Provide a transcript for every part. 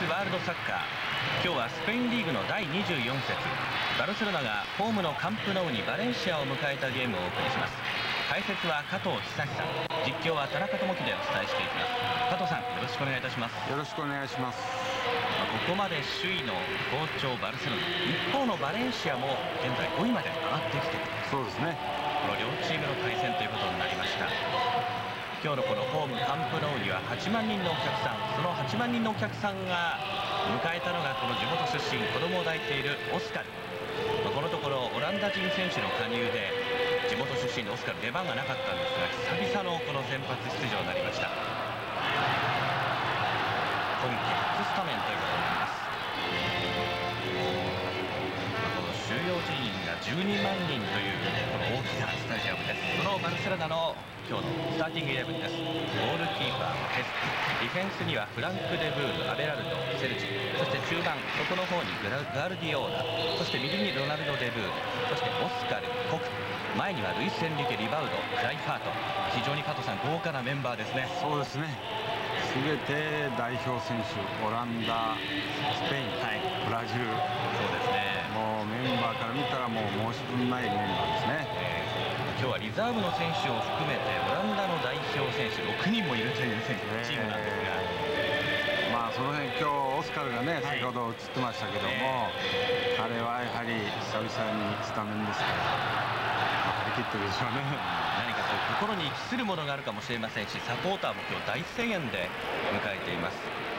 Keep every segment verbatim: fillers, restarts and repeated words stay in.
ワールドサッカー、今日はスペインリーグのだいにじゅうよん節、バルセロナがホームのカンプノウにバレンシアを迎えたゲームをお送りします。解説は加藤久志さん、実況は田中智樹でお伝えしていきます。加藤さん、よろしくお願いいたします。 よろしくお願いします。 ここまで首位の好調バルセロナ、一方のバレンシアも現在ごいまで上がってきている。 そうですね、 この両チームの対戦ということになりました。今日のこのホームカンプノウにははちまんにんのお客さん、そのはちまんにんのお客さんが迎えたのがこの地元出身、子供を抱いているオスカル。このところオランダ人選手の加入で地元出身のオスカル出番がなかったんですが、久々のこの先発出場になりました。今季初スタメンということになります。この収容人員がじゅうにまんにんというこの大きなスタジアムです。そのバルセロナの今日のスターティングイレブンです。ゴールキーパーのヘス、ディフェンスにはフランク・デブール、アベラルド、セルジ、そして中盤そこの方にグラガルディオーラ、そして右にロナルド・デブール、そしてオスカル、コク、前にはルイス・エンリケ、リバウド、クライファート、非常に加藤さん豪華なメンバーですね。 そうですね、すべて代表選手、オランダ、スペイン、はい、ブラジル、 そうですね、 もうメンバーから見たらもう申し分ないメンバーですね。 えー、今日はリザーブの選手を含めてオランダの代表選手ろくにんもいるという選手チームなんですが、 えー、まあその辺今日オスカルがね、はい、先ほど映ってましたけども、えー、彼はやはり久々にスタメンですから張り切ってるでしょうね。 何かこう心に期するものがあるかもしれませんし、サポーターも今日大声援で迎えています。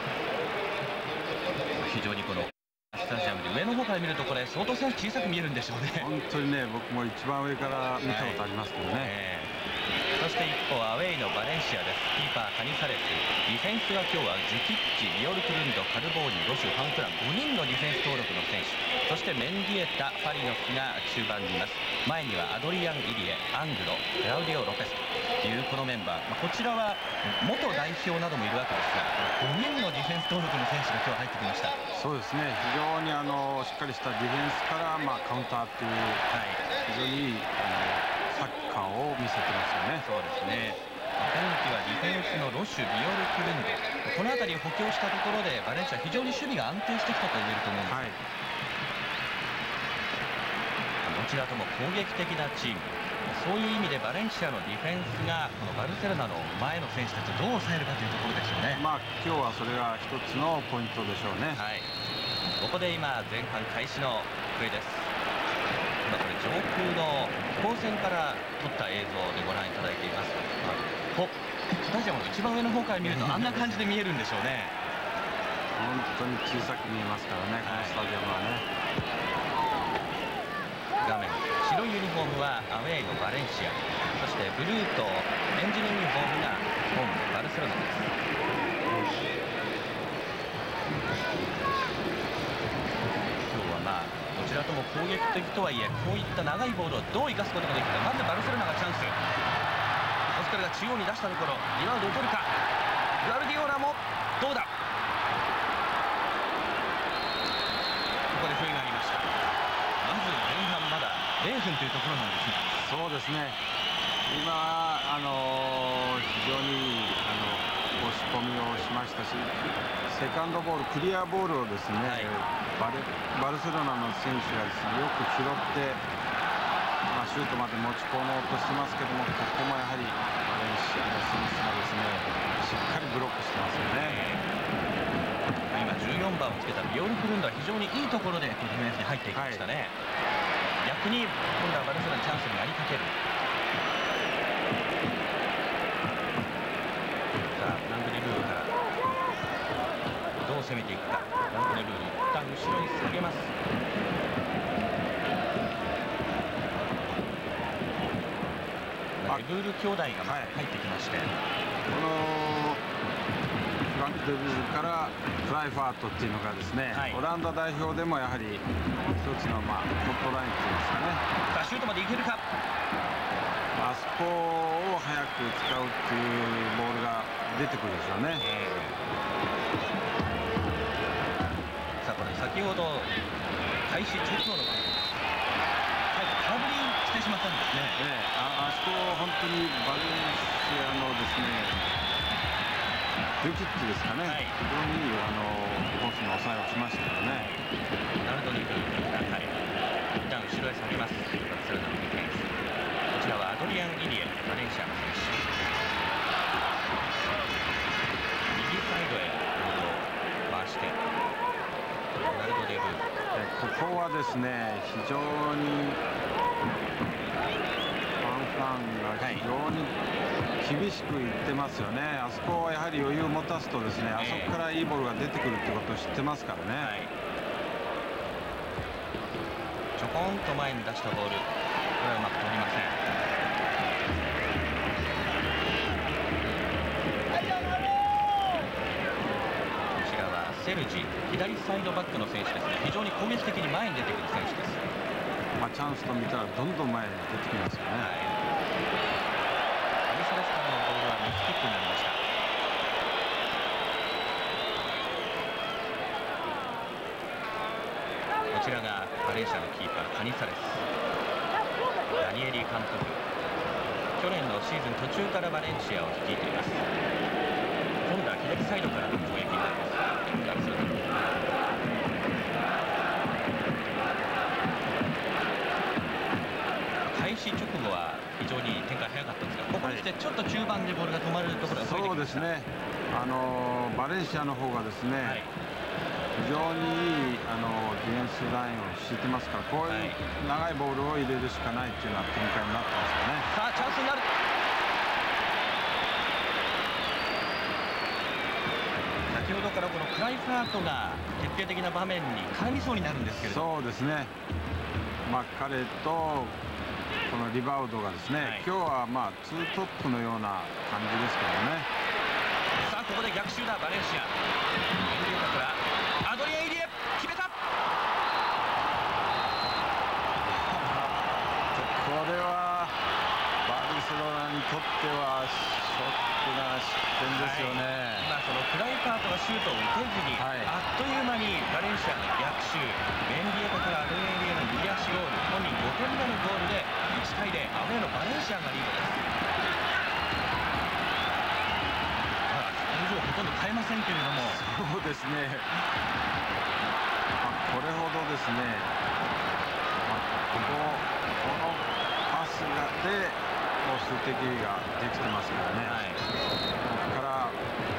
非常にこのスタジアムで上の方から見るとこれ相当選手小さく見えるんでしょうね。 本当にね、僕も一番上から見たことありますけどね、はい、 えー、そして一方アウェイのバレンシアです。キーパーカニサレス、ディフェンスが今日はジュキッチ、ビオルクルンド、カルボーニ、ロシュ、ファンクラン、ごにんのディフェンス登録の選手、そしてメンディエタ、ファリノフが中盤にいます。前にはアドリアン・イリエ、アングロ、クラウディオ・ロペスというこのメンバー、まあ、こちらは元代表などもいるわけですが、ごにんのディフェンス登録の選手が今日入ってきました。 そうですね、非常にあのしっかりしたディフェンスから、まあ、カウンターという、はい、非常にいいあのサッカーを見せてますよね。 そうですね、今季はディフェンスのロシュ、ビオルクルンド、この辺りを補強したところでバレンシア非常に守備が安定してきたと言えると思うんです、はい、どちらとも攻撃的なチーム、そういう意味でバレンシアのディフェンスがこのバルセロナの前の選手たちをどう抑えるかというところでしょうね。 まあ今日はそれが一つのポイントでしょうね。 はい、ここで今前半開始のプレーです。今これ上空の飛行船から撮った映像でご覧いただいています。こスタジアムの一番上の方から見るとあんな感じで見えるんでしょうね。 本当に小さく見えますからね、このスタジアムはね。 画面白いユニフォームはアウェイのバレンシア、そしてブルーとエンジのユニフォームがホームのバルセロナです。今日はまあどちらとも攻撃的とはいえ、こういった長いボールをどう生かすことができるか。まずバルセロナがチャンス、オスカルが中央に出したところリバウンドを取るか、グアルディオーラもどうだ、ここで笛がありました。まず前半まだゼロふんというところなんですが、 そうですね、今はあのー、非常にあの押し込みをしましたし、セカンドボール、クリアボールをですね、はい、バレバルセロナの選手がですねよく拾って、まあ、シュートまで持ち込もうとしてますけども、ここもやはりバレンシアの選手がですねしっかりブロックしてますよね。 今じゅうよんばんをつけたビオルクルンドは非常にいいところでディフェンスに入っていきましたね、はい、逆に今度はバルセロナにチャンスになりかける。さあフランク・デブールからどう攻めていくか。フランク・デブール一旦後ろに下げます。デブール兄弟が入ってきまして、はい、 このフランク・デブールからクライファートっていうのがですね、はい、オランダ代表でもやはり一つのまあホットラインっていうんですかね。 さあシュートまでいけるか。 あそこを早く使うっていうボールが出てくるでしょうね。 さあこれ先ほど開始直後の場面、空振りしてしまったんですね。 ええ、あ, あそこ本当にバレンシアのですねルキッチですかね、 はい、 非常にいいあのコースの抑えをしましたよね。 ナルドにはい、一旦後ろへ下げます。バルセロナのディフェンス。こちらはアドリアン・イリエ、バレンシアの選手。右サイドへボールを回して、ナルド・デブー。 ここはですね、非常にファンファンが非常に厳しくいってますよね。あそこはやはり余裕を持たすとですね、あそこからいいボールが出てくるってことを知ってますからね。はい、 ちょこんと前に出したボール、これはうまく通りません。こちらはセルジ、左サイドバックの選手ですね。非常に攻撃的に前に出てくる選手です。 まあ、チャンスと見たらどんどん前に出てきますよね。はい、 アルサレスからのボールはミスキックになりました。こちらがバレンシアのキーパーカニサレス、ダニエリ監督、去年のシーズン途中からバレンシアを率いています。今度は左サイドからの攻撃になります。バルセロナ開始直後は非常に展開早かったんですが、ここに来てちょっと中盤でボールが止まるところが増えてきました。そうですね、 あのバレンシアの方がですね、はい、非常にいいあのディフェンスラインを敷いてますから、こういう長いボールを入れるしかないっていうような展開になってますよね。 さあチャンスになる。先ほどからこのクライファートが決定的な場面に絡みそうになるんですけれども、 そうですね、まあ、彼とこのリバウドがですね、はい、今日はまあツートップのような感じですけどね。 さあここで逆襲だバレンシア。エンリエタからアドリアン・イリエ決めた。これはバルセロナにとってはショックな失点ですよね。 はい、今そのクライファートがシュートを打てずに、はい、あっという間にバレンシアが逆襲、メンディエタからアドリアン・イリエの右足ゴール、本人ごてんめのゴールでいちたいゼロ、アウェーのバレンシアがリードです。表情ほとんど変えませんけれども、 そうですね、まあ、これほどですね、まあ、こここのパスがでもう数的ができてますからね。はい、だから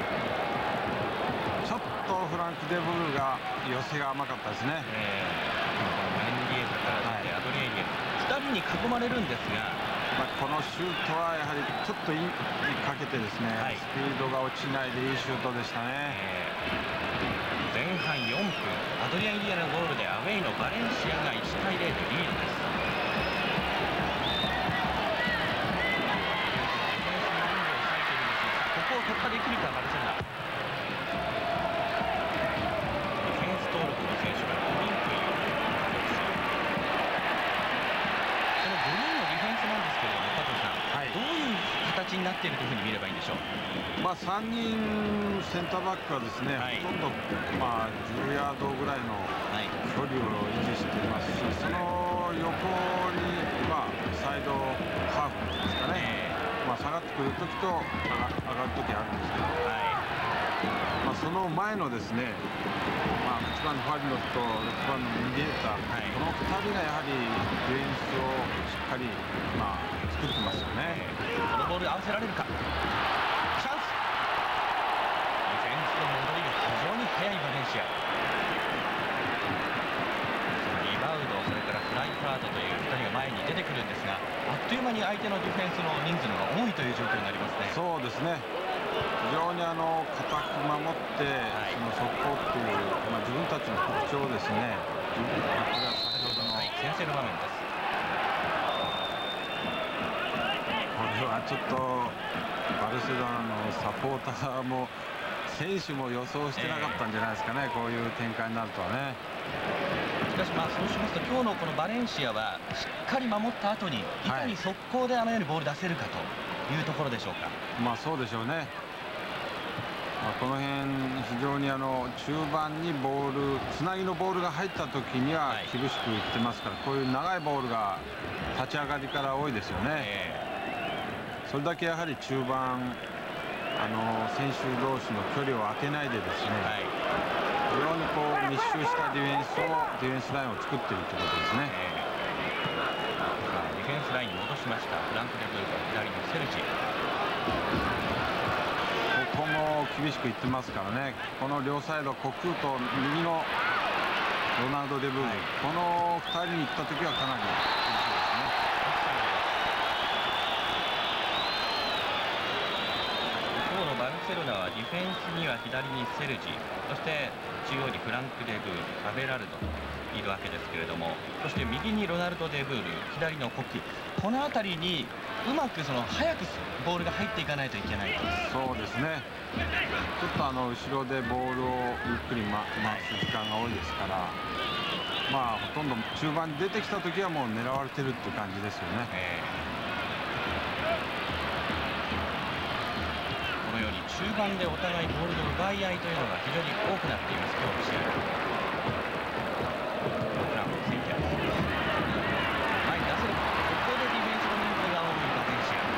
ちょっとフランク・デブルが寄せが甘かったですね。えー、メンディエータから出て、はい、アドリアン・イリエふたりに囲まれるんですが、 まあ、このシュートはやはりちょっといいかけてですね、はい、スピードが落ちないでいいシュートでしたね。えー、前半よんぷん、アドリアン・イリエのゴールでアウェイのバレンシアがいちたいゼロでリードです。ここを突破できるかバルセロナ。ディフェンス登録の選手がごにんというこのごにんのディフェンスなんですけれども、加藤さん、はい、どういう形になっているというふうに見ればいいんでしょう。 まあ、さんにんセンターバックはですね、はい、ほとんど、まあ、じゅうヤードぐらいの距離を維持していますし、その横に、まあ、サイドハーフですかね、えーまあ、下がってくるときと上がるときあるんですけど、はいまあ、その前のですね、まあ、いちばんのファリノとろくばんのメンディエータ、はい、このふたりがやはりディフェンスをしっかり、まあ、作ってますよね。 このボール合わせられるか。チャンス。ディフェンスの戻りが非常に速いバレンシア。リバウド、それからクライファートというふたりが前に出てくるんですが、あっという間に相手のディフェンスの人数の方が多いという状況になりますね。 そうですね、非常にあの固く守って、はい、その速攻っていう、まあ、自分たちの特徴をですね、これは先ほどの、はい、 先制の場面です。 これはちょっとバルセロナのサポーターも選手も予想してなかったんじゃないですかね、えー、こういう展開になるとはね。 しかしまあそうしますと、今日のこのバレンシアはしっかり守った後にいかに速攻であのようにボール出せるかというところでしょうか。 まあそうでしょうね。まあ、この辺非常にあの中盤にボールつなぎのボールが入った時には厳しくいってますから、はい、こういう長いボールが立ち上がりから多いですよね。えー、それだけやはり中盤あの選手同士の距離を空けないでですね、 はい、 非常にこう密集したディフェンスをディフェンスラインを作っているということですね。 えー、さあディフェンスラインに戻しましたフランク・デブール、左のセルジ。 ここも厳しくいってますからね。この両サイド、コクーと右のロナルド・デブール、はい、このふたりに行った時はかなり厳しいですね。 一方のバルセロナはディフェンスには左にセルジ、そして中央にフランク・デブール、アベラルドといるわけですけれども、そして右にロナルド・デブール、左のコク、この辺りにうまくその早くボールが入っていかないといけないと。 そうですね。ちょっとあの後ろでボールをゆっくり、ま、回す時間が多いですから、まあほとんど中盤に出てきた時はもう狙われてるっていう感じですよね。 えー、このように中盤でお互いボールの奪い合いというのが非常に多くなっています、今日の試合。フランクセンター前に出せる、ここでディフェンスの人数が多いバレンシア。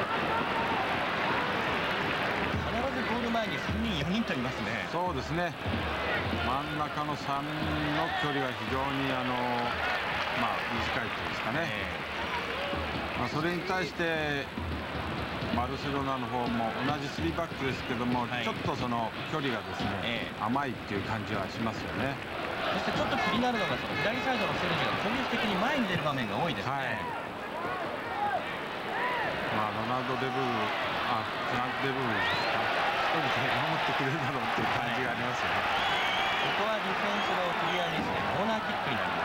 必ずゴール前にさんにんよにんといますね。 そうですね。真ん中のさんにんの距離が非常にあの、まあ、短いというんですかね、えーまあ、それに対してバルセロナの方も同じスリーバックですけども、はい、ちょっとその距離がですね、えー、甘いっていう感じはしますよね。 そしてちょっと気になるのがその左サイドのセルジが攻撃的に前に出る場面が多いですね。はい、 まあ、ロナルド・デブール、あ、フランク・デブールですか、一人で守ってくれるだろうっていう感じがありますよね。 はい、ここはディフェンスのクリアミスでコーナーキックになります。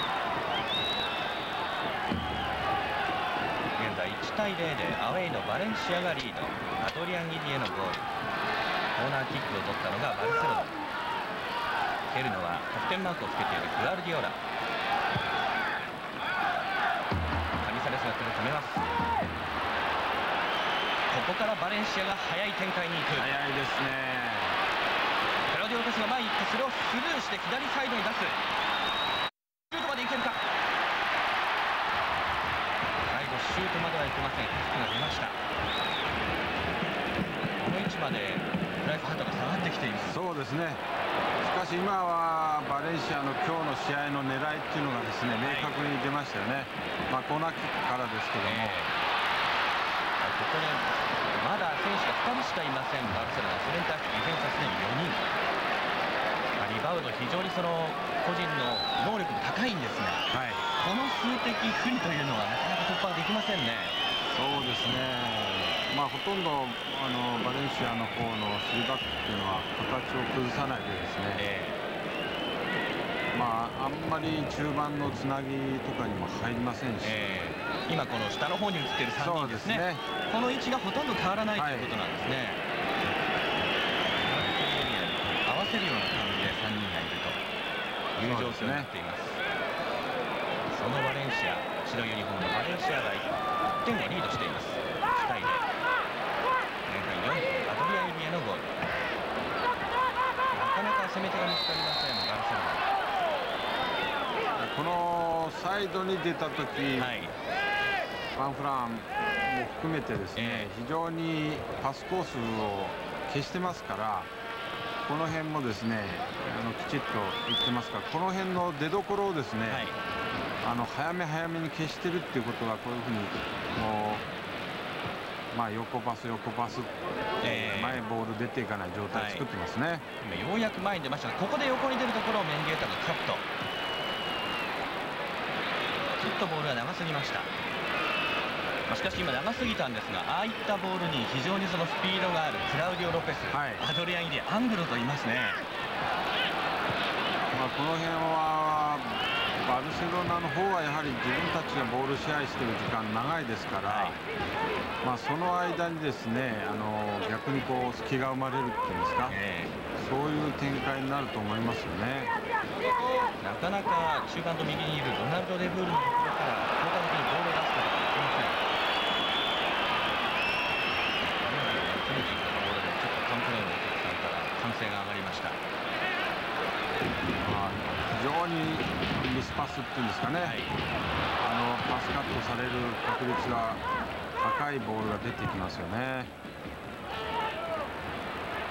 現在いちたいゼロでアウェイのバレンシアがリード。アドリアン・ギディへのゴール、コーナーキックを取ったのがバルセロナ。蹴るのは得点マークをつけているグアルディオラ。カニサレスが来る、止めます。ここからバレンシアが速い展開に行く。 速いですね。 クラウディオトスが前に行ってそれをスルーして左サイドに出す。シュートまで行けるか。最後シュートまではいけません。キックが出ました。この位置までライフハートが下がってきています。 そうですね。しかし今はバレンシアの今日の試合の狙いっていうのがですね、明確に出ましたよね。まあコーナーキックからですけども、えー、 ここでまだ選手がふたりしかいませんバルセロナ。それに対してディフェンスはすでによにん。リバウンド非常にその個人の能力が高いんですが、はい、この数的不利というのはなかなか突破できませんね。 そうですね。まあほとんどあのバレンシアの方のスリーバックっていうのは形を崩さないでですね、えー、まああんまり中盤のつなぎとかにも入りませんし、えー、今この下の方に映っているさんにんですね。この位置がほとんど変わらないということなんですね。はい、合わせるような感じでさんにんがいるという状況になっています。そのバレンシア、白ユニフォームのバレンシアがいってんをリードしています。いちたいゼロ。前半よんふん、アドリアン・ユリエのゴール。なかなか攻め手が見つかりませんバルセロナ。 このサイドに出た時、はい、ファンフランも含めてですね、えー、非常にパスコースを消してますから、この辺もですねあのきちっといってますから、この辺の出どころをですね、はい、あの早め早めに消してるっていうことは、こういうふうにもう、まあ、横パス横パス、えー、前ボール出ていかない状態を作ってますね。はい、 今ようやく前に出ましたが、ここで横に出るところをメンゲータがカット。ちょっとボールが長すぎました。まあ、しかし今長すぎたんですが、ああいったボールに非常にそのスピードがあるクラウディオ・ロペス、はい、アドリアン・イリア、アングロと言いますね。 まあこの辺はバルセロナの方はやはり自分たちがボール支配している時間長いですから、はい、まあその間にですねあの逆にこう隙が生まれるっていうんですか、えー、そういう展開になると思いますよね。 なかなか中間と右にいるロナルド・デブールのところから効果的にボールを出すことができません。攻めていったところでちょっとカンプレーのお客さんから歓声が上がりました。 まあ、非常にミスパスっていうんですかね、はい、あのパスカットされる確率が高いボールが出てきますよね。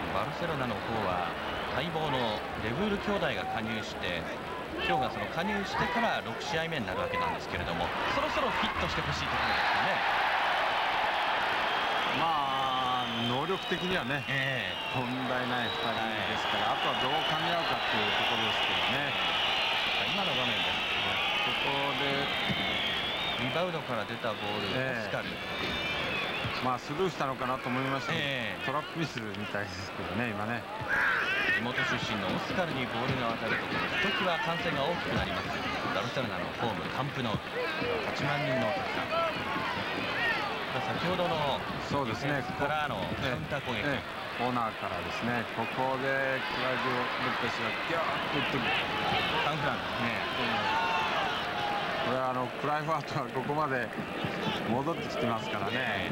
バルセロナの方は待望のデブール兄弟が加入して、今日がその加入してからろく試合目になるわけなんですけれども、そろそろフィットしてほしいところですよね。 まあ能力的にはね、えー、問題ないふたりですから、はい、あとはどう噛み合うかっていうところですけどね。 今の場面です。 ここでリバウドから出たボール、えー、オスカル、 まあスルーしたのかなと思いましたけど、えー、トラップミスみたいですけどね、今ね。 地元出身のオスカルにボールが渡ると、ひときわ歓声が大きくなります。バルセロナのホームカンプノウ、はちまんにんのお客さん。先ほどのそうですね、 からのカウンター攻撃、ええええ、 コーナーからですね、ここでクライド・ルペスがギャーッと打ってくるカンフランですね、 ええ、これはあのクライファートはここまで戻ってきてますからね、ええ、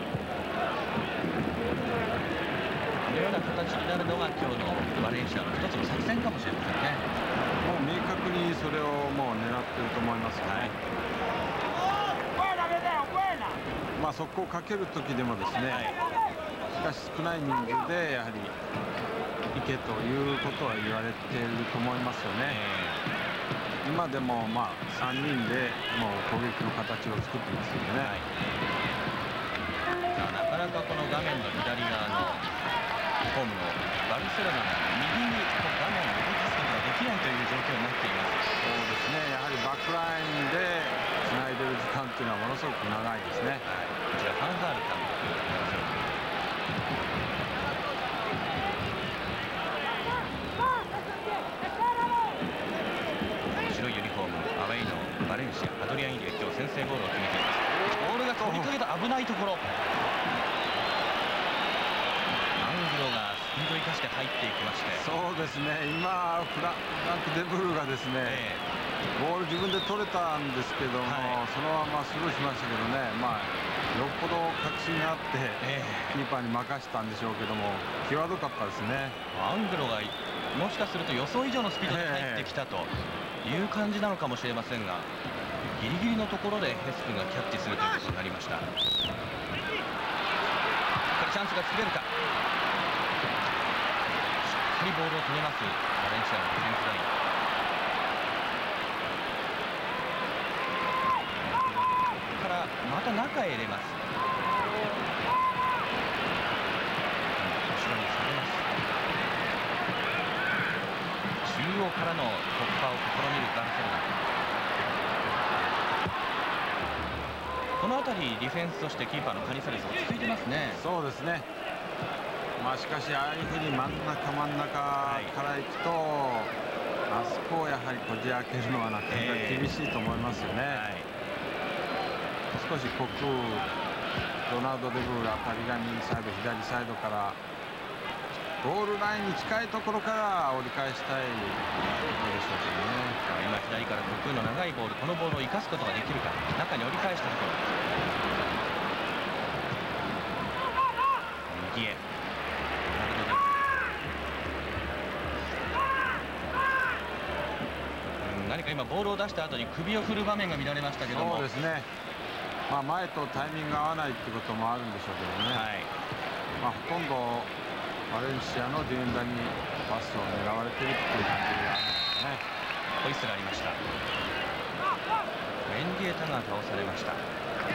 このような形になるのが今日のバレンシアの一つの作戦かもしれませんね。 もう明確にそれをもう狙ってると思いますよね、はい。まあ速攻をかけるときでもですね、はい、しかし少ない人数でやはり行けということは言われていると思いますよね、えー、今でもまあさんにんでもう攻撃の形を作ってますよね、 はい、さあなかなかこの画面の左側のホームのバルセロナが右にこう画面を動かすことができないという状況になっています。 そうですね、やはりバックラインでつないでる時間というのはものすごく長いですね、はい、 こちらファンハール監督、白いユニフォームアウェイのバレンシア、アドリアン・イリエ、今日先制ゴールを決めています。ボールが飛びかけた危ないところ、アングロがスピードを生かして入っていきまして、 そうですね、今フランク・デブルがですね、えー、ボール自分で取れたんですけども、はい、そのままスルーしましたけどね、まあよっぽど確信があって、えー、キーパーに任せたんでしょうけども、際どかったですね。 アングロがもしかすると予想以上のスピードで入ってきたという感じなのかもしれませんが、ギリギリのところでヘスクがキャッチするということになりました。これチャンスが作れるか、しっかりボールを止めますバレンシアのディフェンスライン。また中へ入れます。後ろに下げます。中央からの突破を試みるバルセロナ。この辺りディフェンスとしてキーパーのカニサレス落ち着いてますね。 そうですね、まあしかしああいうふうに真ん中真ん中から行くと、はい、あそこをやはりこじ開けるのはなかなか厳しいと思いますよね、えーはい。少しコクロナウド・デブールあたりが右サイド左サイドからゴールラインに近いところから折り返したいところでしょうけどね。 今左からコクの長いボール、このボールを生かすことができるか、中に折り返したところ、右へ何か今ボールを出した後に首を振る場面が見られましたけども、 そうですね、まあ前とタイミングが合わないってこともあるんでしょうけどね、はい、まあほとんどバレンシアのディフェンダーにパスを狙われているっていう感じがありますね。 ホイッスルありました。メンディエタが倒されました。こ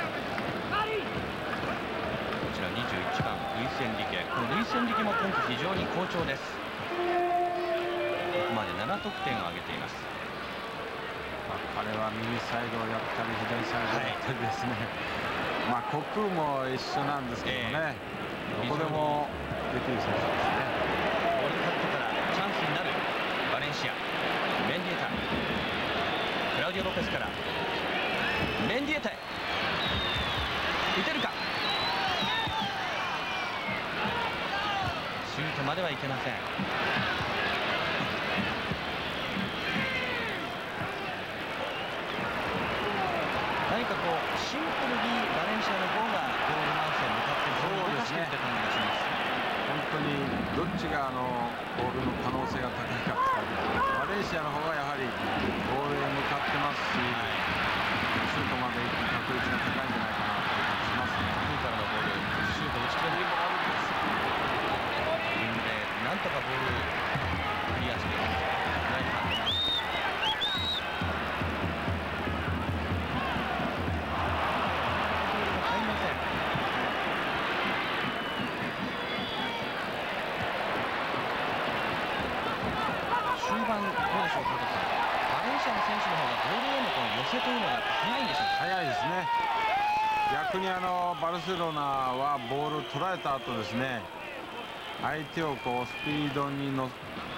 ちらにじゅういちばんルイス・エンリケ、このルイス・エンリケも今季非常に好調です。ここまでなな得点を挙げています。 彼は右サイドをやったり左サイドをやったりですね、はい、まあコクも一緒なんですけどね、えー、どこでもできる選手ですね。 ワールドカップからチャンスになるバレンシア、メンディエタ、クラウディオ・ロペスからメンディエタへ打てるか、シュートまではいけません。何かこうシンプルにバレンシアの方がゴールマウスへ向かってボールを動かしていった感じがします。 本当にどっちがあのボールの可能性が高いかとバレンシアの方がやはりボールへ向かってますし、はい、シュートまで行く確率が高いんじゃないかなという感じしますね。 空からのボール、シュート打ち切れない。なん逆にあのバルセロナはボールを捉えた後ですね、相手をこうスピードにの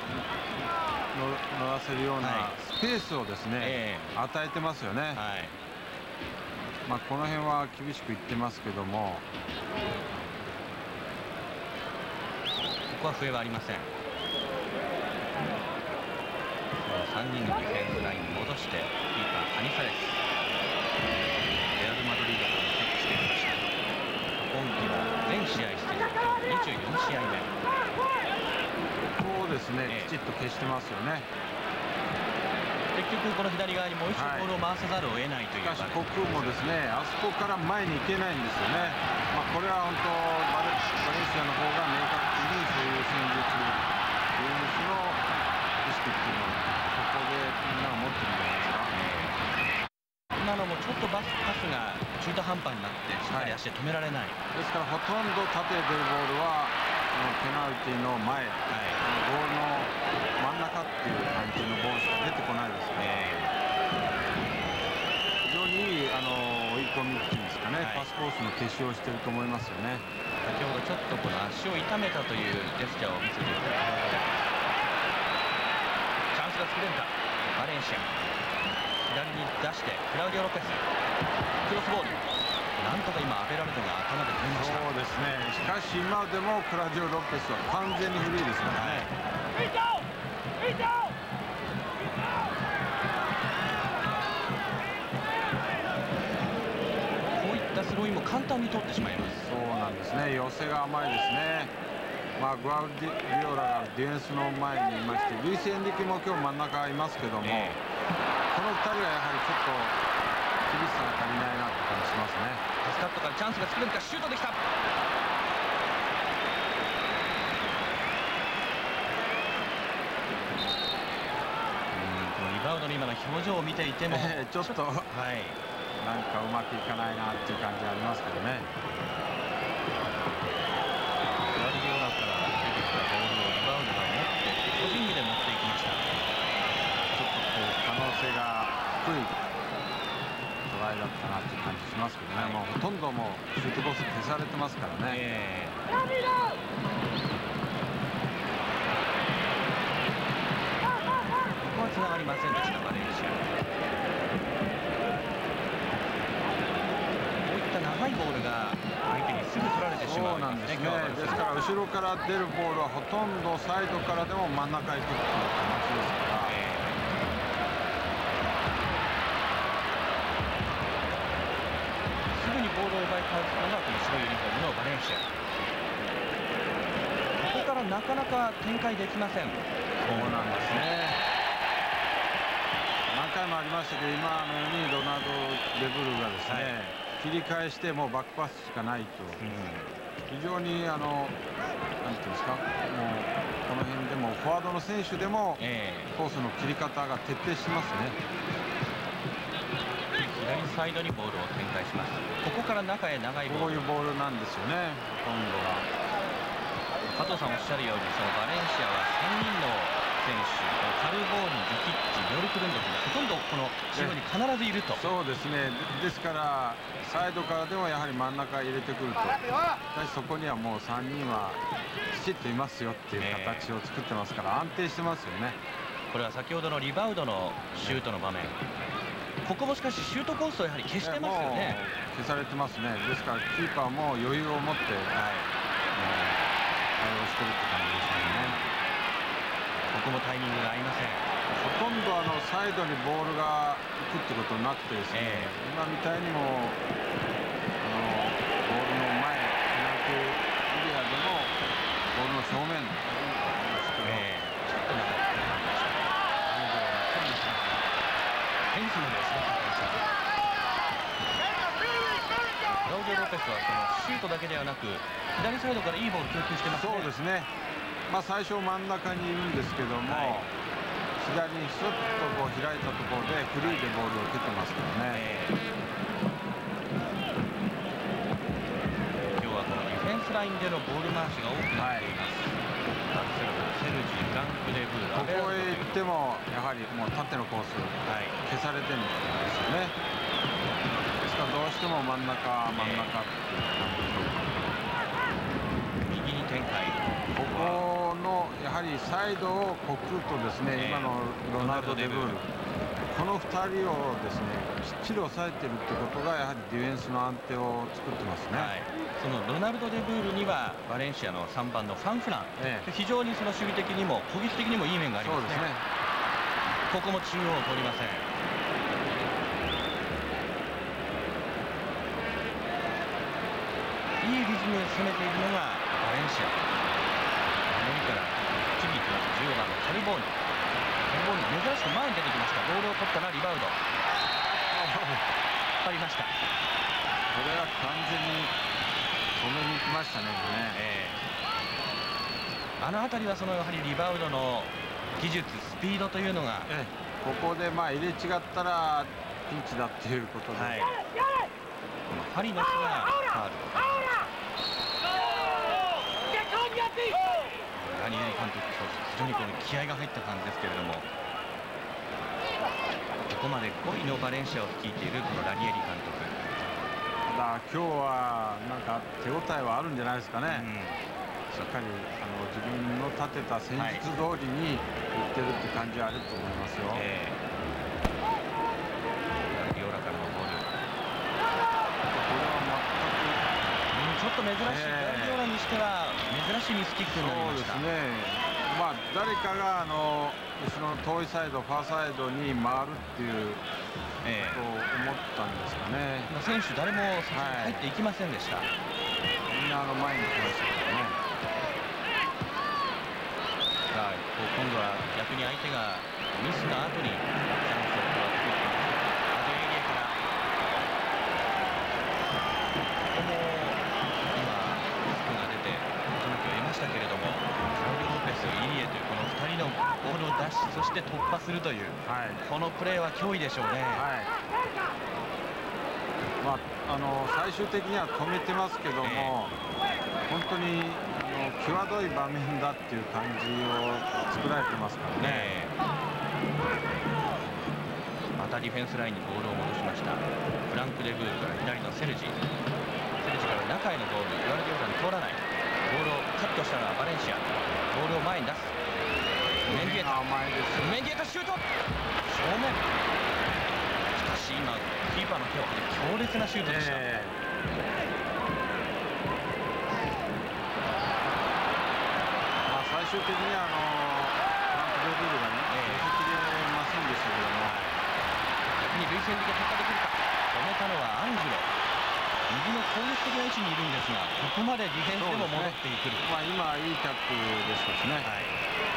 乗らせるようなスペースをですね、はい、えー、与えてますよね。はい、まあこの辺は厳しく言ってますけども、 ここは笛はありません。さんにんのディフェンスラインに戻してキーパーカニサレス、レアル・マドリードから移籍してきました。今季は全試合出場、今日にじゅうよんしあいめ。 そうですね、えー、きちっと消してますよね。 結局この左側にもう一度ボールを回さざるを得ないという、 はい、しかしコクもですね、あそこから前に行けないんですよね。まあこれは本当バレ、バレンシアの方が明確にそういう戦術、ゲームスの意識っていうのをここでみんなが持ってるんじゃないですか。 今のもちょっとバスパスが中途半端になってしっかり足で止められない、はい、 ですからほとんど縦へ出るボールはペナルティの前、はい、ボールの真ん中っていう感じのボールしか出てこないですね。非常にいいあの追い込みっていうんですかね、はい、パスコースの消しをしていると思いますよね。 先ほどちょっとこの足を痛めたというジェスチャーを見せているチャンスが作れるか。バレンシア左に出してクラウディオ・ロペス、クロスボール、なんとか今アベラルドが頭で止めました。 そうですね、しかし今でもクラウディオ・ロペスは完全にフリーですからね。 こういったスローインも簡単に取ってしまいます。 そうなんですね、寄せが甘いですね。まあグアウディオラがディフェンスの前にいまして、ルイス・エンリケも今日真ん中いますけども、えー、このふたりはやはりちょっと厳しさが足りないなって感じしますね。 パスカットからチャンスが作れるか、シュートできた。リバウドの今の表情を見ていても、 えー、ちょっと、はい、なんかうまくいかないなっていう感じありますけどね。 グアルディオラから出てきたボールをリバウドが持って個人技で持っていきました。 ちょっとこう可能性が低いトライだったなっていう感じしますけどね、はい、もうほとんどもうシュートコース消されてますからね。えーつながりませんでした、バレンシア。こういった長いボールが相手にすぐ取られてしまう。そうなんですね。 ですから後ろから出るボールはほとんどサイドからでも真ん中へ行くっていう形ですから、えー、 すぐにボールを奪い返すのがこの白いユニフォームのバレンシア。ここからなかなか展開できません。 そうなんですね。何回もありましたけど、今のようにロナウド・デブルがですね、はい、切り返してもうバックパスしかないと、うん、非常にあのなんていうんですか、もうこの辺でもフォワードの選手でも、えー、コースの切り方が徹底しますね。 左サイドにボールを展開します。ここから中へ長いボール、 こういうボールなんですよね、ほとんどが。 加藤さんおっしゃるように、そのバレンシアはさんにんの選手、カルボーニ、ルキッチ、ヨルクルンド君、ほとんどこの中央に必ずいると。 そうですね。ですからサイドからでもやはり真ん中入れてくると、そこにはもうさんにんはきちっといますよっていう形を作ってますから、安定してますよね。 これは先ほどのリバウドのシュートの場面、ここもしかしシュートコースをやはり消してますよね。 消されてますね。ですからキーパーも余裕を持って、はい、対応してるって感じですよね。 ここもタイミングが合いません。 ほとんどあのサイドにボールが行くってことになってですね、えー、今みたいにもあのボールの前、ペナルティーエリアでもボールの正面、えー、ちょっと長くなりました。 フェンスまで押し出されました。クラウディオ・ロペスはそのシュートだけではなく左サイドからいいボール供給してますね。 そうですね。まあ最初真ん中にいるんですけども、はい、左にスッとこう開いたところでフリーでボールを受けてますからね、えー、今日はこのディフェンスラインでのボール回しが多くなっています、はい、バルセロナ、セルジー、フランク・デブー、 ここへ行ってもやはりもう縦のコース、はい、消されてるんですよね。ですからどうしても真ん中真ん中っていう感じでしょうか。 右に展開。 ここのやはりサイドを告るとですね、 えー、 今のロナルド・デブール、このふたりをですねきっちり抑えてるってことがやはりディフェンスの安定を作ってますね。 はい、そのロナルド・デブールにはバレンシアのさんばんのファン・フラン、ええ、非常にその守備的にも攻撃的にもいい面がありますね。そうですね。ここも中央を通りません。いいリズムで攻めているのがバレンシア。守りから次に行きます。じゅうごばんのカルボーニ。カルボーニ珍しく前に出てきました。ボールを取ったらリバウンド。引っ張りました。 これは完全に止めに行きましたね。 えー、あの辺りはそのやはりリバウンドの技術、スピードというのが、 えー、ここでまあ入れ違ったらピンチだっていうことで、はい、 このハリノスがファウル。ラニエリ監督、非常にこの気合が入った感じですけれども、ここまでごいのバレンシアを率いているこのラニエリ監督。 ただ今日はなんか手応えはあるんじゃないですかね。うん、しっかりあの自分の立てた戦術通りにいってるって感じはあると思いますよ。えー、リオラからのボール。 これは全く、うん、ちょっと珍しい、ガルディオラにしては珍しいミスキックになりました。 そうですね。まあ誰かがあの後ろの遠いサイド、ファーサイドに回るっていうえー、 と思ったんですかね。 選手誰も入っていきませんでした。はい、 みんなあの前に来ましたけどね。 さあ今度は逆に相手がミスの後にチャンスを作ってアドエリアからここも今リスクが出てその気を得ましたけれども、クラウディ・ロペス、イリエというこのふたりのボールを出し、そして突破するという、はい、このプレーは脅威でしょうね。はい、 まあ、あの最終的には止めてますけども、えー、本当にあの際どい場面だっていう感じを作られてますからね。えー、またディフェンスラインにボールを戻しました。フランク・デブールから左のセルジ。セルジから中へのボール、グアルディオラに通らない。ボールをカットしたのはバレンシア。ボールを前に出す。メンディエタ、メンディエタシュート、正面。しかし今キーパーの手を張る強烈なシュートでした。えー、 まあ最終的にはあのフランク・デブールがね、寄せきれませんでしたけども、 逆に累戦的に突破できるか。止めたのはアンジュロ。右の攻撃的な位置にいるんですが、ここまでディフェンスでも戻っていくる。 まあ今いいタックルでしたしね。はい、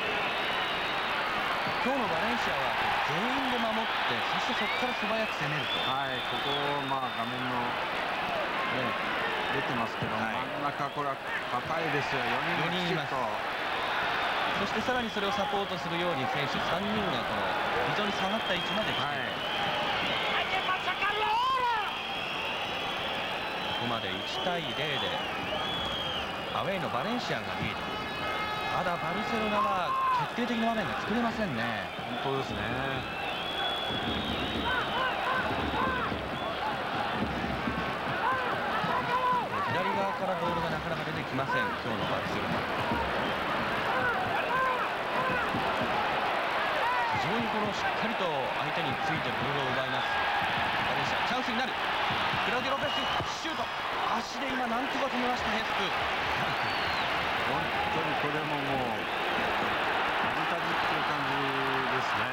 今日のバレンシアは全員で守って、そしてそこから素早く攻めると。 はい、ここまあ画面の、ね、出てますけど、はい、真ん中これは硬いですよ。よにんいます。 そしてさらにそれをサポートするように選手さんにんがこの非常に下がった位置まで来ている。はい、ここまでいちたいゼロでアウェイのバレンシアがリード。まだバルセロナは決定的な場面が作れませんね。 本当ですね。 左側からボールがなかなか出てきません、今日のバルセロナ。非常にこのしっかりと相手についてボールを奪います。バレンシアチャンスになる。クラウディ・ロペスシュート、足で今なんとか止めました。ヘスプ本当にこれももうタジタジっていう感じですね。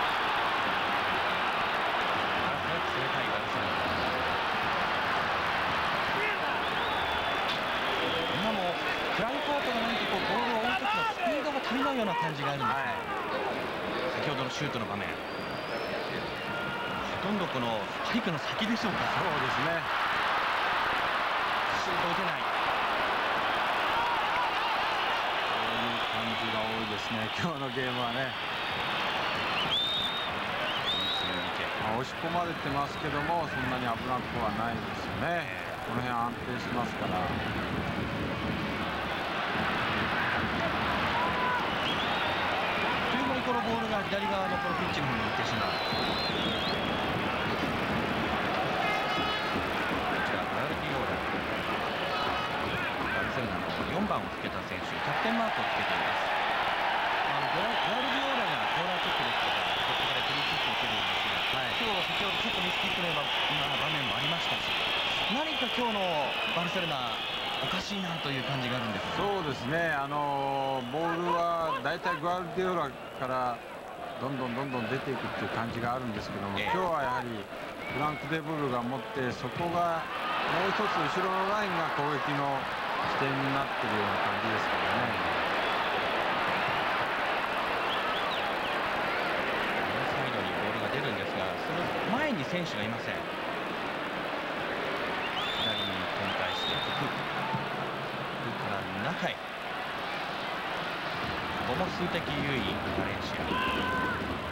冷たいバルセロナ。今もフランコートが何かこうボールを追う時のスピードが足りないような感じがあるんです、はい、先ほどのシュートの場面、ほとんどこのスパイクの先でしょうか。 そうですね。 シュート打てない。 こういう感じが多いですね、今日のゲームはね。まあ、押し込まれてますけども、そんなに危なくはないですよね。この辺安定しますから。あっという間にこのボールが左側のこのピッチの方に行ってしまう。 何か今日のバルセロナおかしいなという感じがあるんです。 そうですね、あのボールはだいたいグアルディオラからどんどんどんどん出ていくっていう感じがあるんですけども、えー、今日はやはりフランク・デブルが持って、そこがもう一つ後ろのラインが攻撃の起点になっているような感じですからね。 サイドにボールが出るんですが、その前に選手がいません。左に展開して福から中へ、ここも数的優位バレンシア。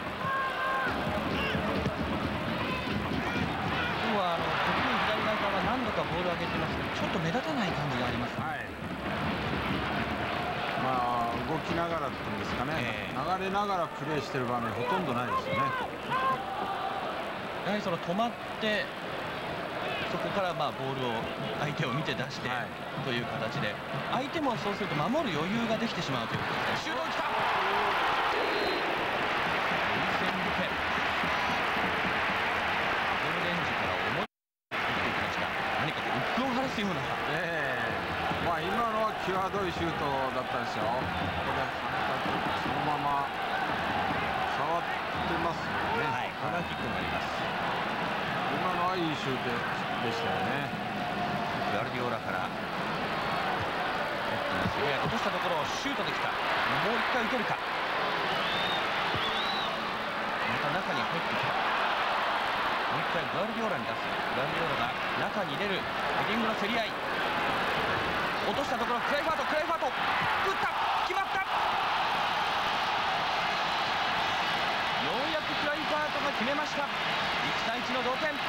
今日はあの得意左側は何度かボールを上げてますけど、ちょっと目立たない感じがあります、ね。はい、 まあ動きながらっていうんですかね、えー、流れながらプレーしてる場面ほとんどないですよね。 やはりその止まってそこからまあボールを相手を見て出して、はい、という形で、相手もそうすると守る余裕ができてしまうということで、シュートきた。ような、 えー、まあ今のは際どいシュートだったんですよ。ここでそのまま触ってますよね。 はい、コーナーキックになります。 今のはいいシュートでしたよね。 グアルディオラから落としたところをシュートできた。もう一回打てるか。また中に入ってきた。もう一回グアルディオラに出す。グアルディオラが中に入れる。ヘディングの競り合い、落としたところクライファート、クライファート打った、決まった。ようやくクライファートが決めました。いちたいいちの同点。あ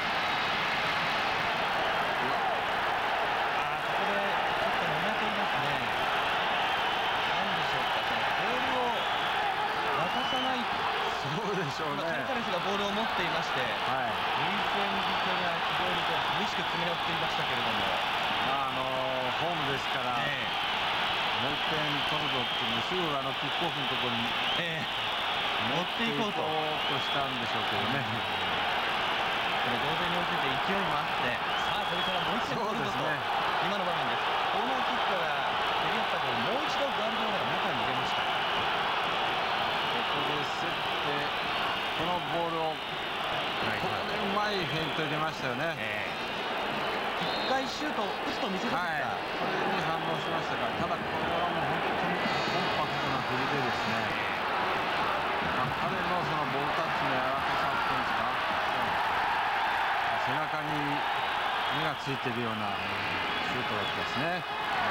あ、ここでちょっと揉めていますね。なんでしょうか、そのボールを渡さない。 そうでしょうね。 カルタレスがボールを持っていまして、はい、ルイス・エンリケが非常にこう激しく詰め寄っていましたけれども、 まああのホームですから、えー、もういってん取るぞっていうすぐあのキックオフのところに、 えー、持っていこうとしたんでしょうけどね。 この同点に追いついて勢いもあって、さあこれからもう一点取るぞと、ね、今の場面です。コーナーキックから蹴り合ったボール、もう一度グアルディオラが中に入れました。 ここで競ってこのボールを、はい、ここでうまいフェイント入れましたよね。えー、いっかいシュートを打つと見せかけた、 はい、それに反応しましたから、ただこれはもう本当にコンパクトな振りでですね、まあ、彼のそのボールタッチの柔らかさっていうんですか、背中に目がついているようなシュートだったですね。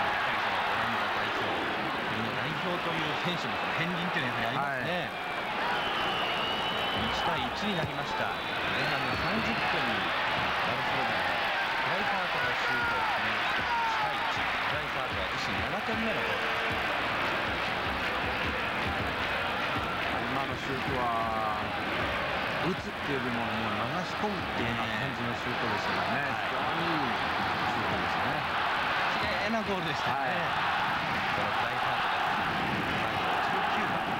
代表という選手の片鱗というのはやはりありますね。はい、いちたいいちになりました。前半のさんじゅっぷんにバルセロナのクライファートがシュートを決めました。いちたいいち、クライファートは自身ななてんめのゴール。 今のシュートは打つっていうよりももう流し込むっていうような感じのシュートでしたからね。非常にいいシュートですね。 綺麗なゴールでしたね。はい、このクライファートです。じゅうきゅうばん。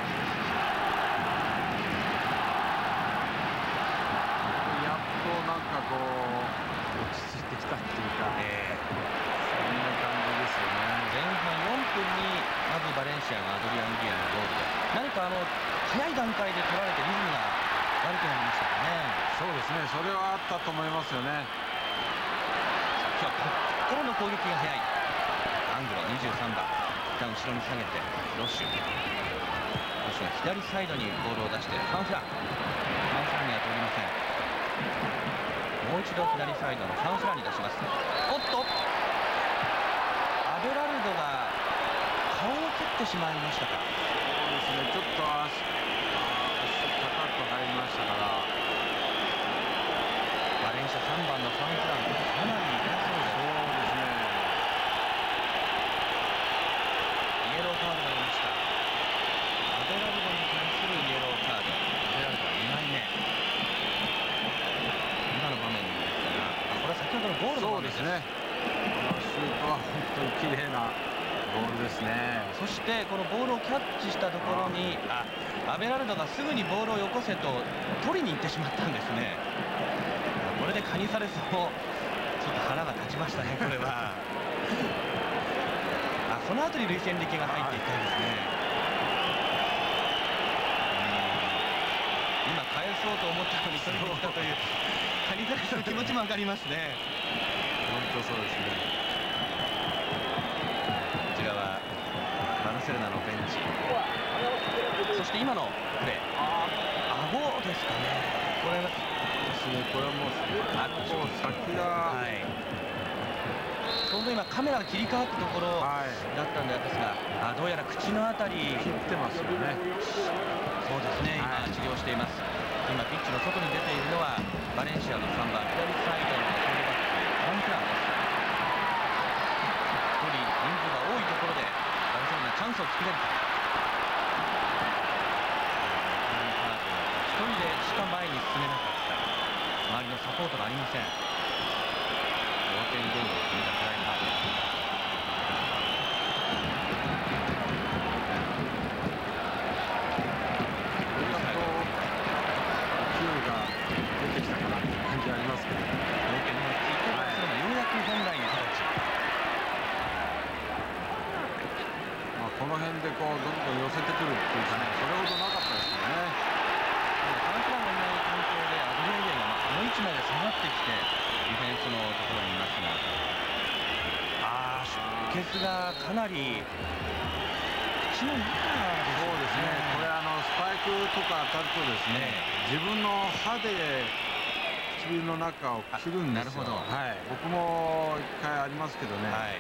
やっとなんかこう落ち着いてきたっていうか、えー、そんな感じですよね。 前半よんぷんにまずバレンシアがアドリアン・ギアのゴールで、何かあの早い段階で取られてリズムが悪くなりましたかね。 そうですね、それはあったと思いますよね。 今日はここからの攻撃が早い。アングロにじゅうさんばん、一旦後ろに下げてロッシュ、ロッシュが左サイドにボールを出してファンフラン、ファンフランには通りません。もう一度左サイドのファンフランに出します。おっと、アベラルドが顔を蹴ってしまいましたか。 そうですね、ちょっと足、足高く入りましたから、 バレンシアさんばんのファンフラン、かなり痛そうです。 そうですね、 イエローカードが出ました。アベラルドに対するイエローカード、アベラルドはにまいめ。今の場面ですが、これは先ほどのゴールの場面です。そうですね、 このシュートは本当に綺麗なボールですね。 そしてこのボールをキャッチしたところに、あ、アベラルドがすぐにボールをよこせと取りに行ってしまったんですね。これでカニサレスもちょっと腹が立ちちましたね、これは。あ、その後に塁線力が入っていったんですね。今返そうと思ったのにそれに来たという谷原さんの気持ちも分かりますね。 本当そうですね。 こちらはバルセロナのベンチ、そして今のプレー、顎ですかね。これはですね、これはもうあこう先が、 はい、ちょうど今カメラが切り替わったところはい、 だったんですが、あ、どうやら口のあたり切ってますよね。 そうですね、 はい、 今治療しています。今ピッチの外に出ているのはバレンシアのさんばん左サイドのフォーバックフランクランです。一人人数が多いところでバルセロナチャンスを作れるか。一人でしか前に進めなかった。周りのサポートがありません。同点ゴールを決めたクライマーです。 勢いが出てきたかなという感じありますけど、同点のついてバルセロナようやく本来の形。 まあこの辺でこうどんどん寄せてくるっていうかね、それほどなかったですよね。 フランクランがいない環境でアドリエリアがこの位置まで下がってきてディフェンスのところにいますが、あー、出血がかなり口の中でそうですね、これあのスパイクとか当たるとですね、自分の歯で唇の中を切るんですよ。 なるほど、 はい、僕も一回ありますけどね、 はい、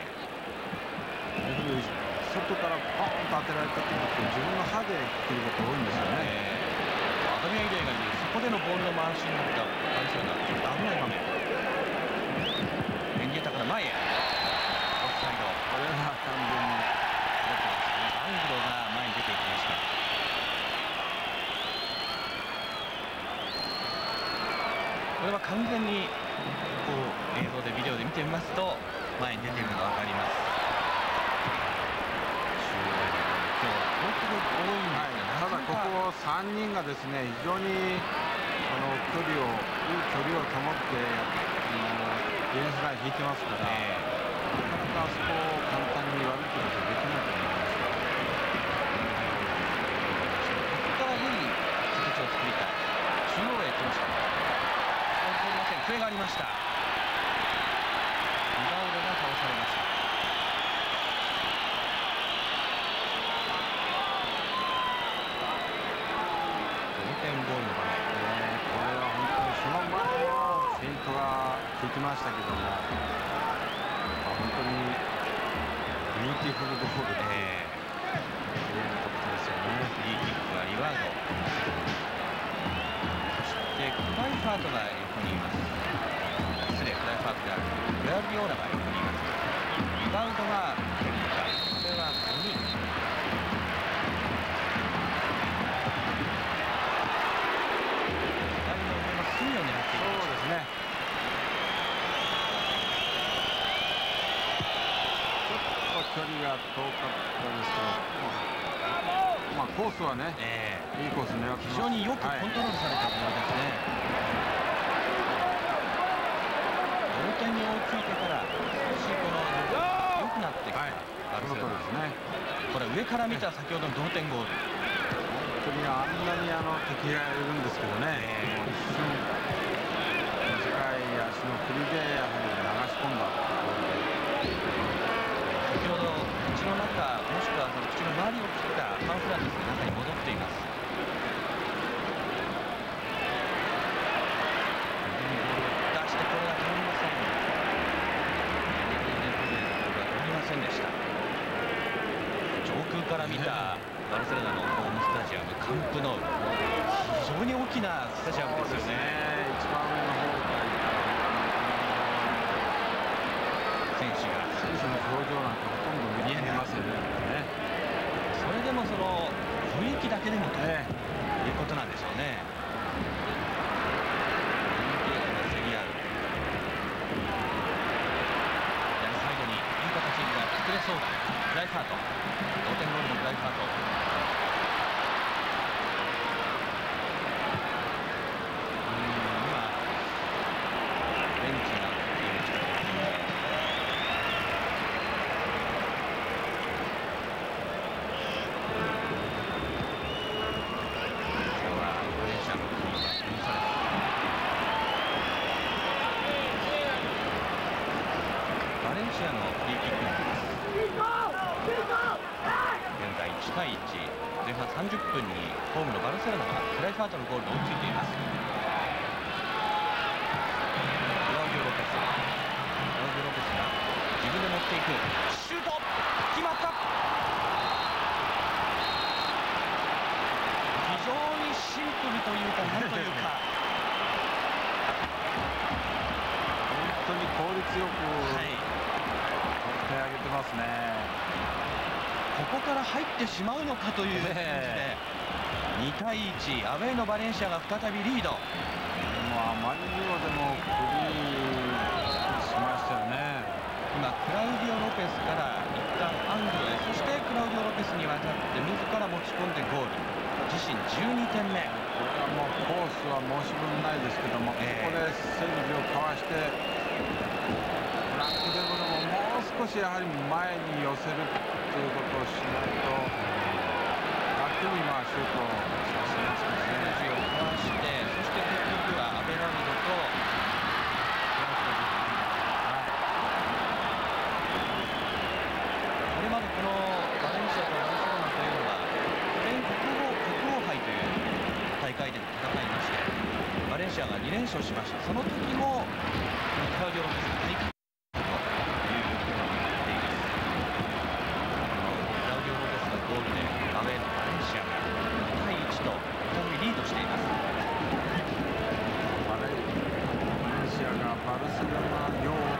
外からポンと当てられた時って自分の歯で切ること多いんですよね。 えーアドリエリアがいるそこでのボールの回しになったバルセロナ、ちょっと危ない場面。メンディエタから前へオフサイド、 これは完全に出てますね。 アングロが前に出ていきました。これは完全にこう映像でビデオで見てみますと前に出ているのが分かります。今日は本当に多いんですが、 ただここさんにんがですね、非常にあの距離をいい距離を保ってあのディフェンスライン引いてますから、 えなかなかあそこを簡単に割ることができないと思います。 ここからいい形を作りたい。中央へ行きました。すみません、笛がありました。リバウドが倒されました。同点ゴールの場面、 ね、これは本当にその前のフェイントが効いてましたけども、本当にビューティフルゴールで、 えきれいな得点ですよね。 ー、フリーキックはリワード、そしてクライファートが横にいます。失礼、クライファートであるグラビオーラが横にいます。リバウドが蹴るのか、これはごにん。隅を狙っている。 そうですね。ちょっと距離が遠かったですけど、まあコースはね、 えいいコース狙ってます。 非常によくコントロールされたボールですね。同点に追いついてから少しこの良くなってきた、 はい、 バルセロナですね。 これ上から見た先ほどの同点ゴール。 本当にあんなにあの敵がいるんですけどね、 えー、 一瞬短い足の振りでやはり流し込んだという先ほど口の中もしくはその口の周りを切ったハンフランですが中に戻っています。出してこれが通りません。通りませんでした。上空から見たバルセロナのホームスタジアムカンプノウ、非常に大きなスタジアムですよね。 一番上の方から選手が選手の表情なんかほとんど見えませんね。 それでもその雰囲気だけでもとええいうことなんでしょうね。競り合う左サイドにいい形が作れそうだ。クライファート、同点ゴールのクライファート。今ベンチが来ている近くにバレンシアのフリーキックになります。現在いちたいいち、前半さんじゅっぷんにホームのバルセロナがクライファートのゴールで追いついています。クラウディオ・ロペス、クラウディオ・ロペスが自分で持っていくシュート、決まった。非常にシンプルというか、なんというか本当に効率よく、はい、手上げてますね。 ここから入ってしまうのかという感じで、にたいいち、アウェーのバレンシアが再びリード。もうあまりにもでもフリーしましたよね。 今クラウディオ・ロペスから一旦アングルへ、そしてクラウディオ・ロペスに渡って自ら持ち込んでゴール、自身じゅうにてんめ。 これはもうコースは申し分ないですけども、えー、ここでセルビをかわして、フランク・デブルももう少しやはり前に寄せるということをしないと、楽にまあシュートをさせますからね。 セルビをかわして、そして結局はアベラルドとフランク・デブル、これまでこのバレンシアとバルセロナというのはスペイン国王国王杯という大会でも戦いまして、バレンシアがにれんしょうしました。その時もクラウディオ・ロペスが大会ということになっています。クラウディオ・ロペスのゴールでアウェーのバレンシアがにたいいちと再びリードしています。 バレンシアがバルセロナ用の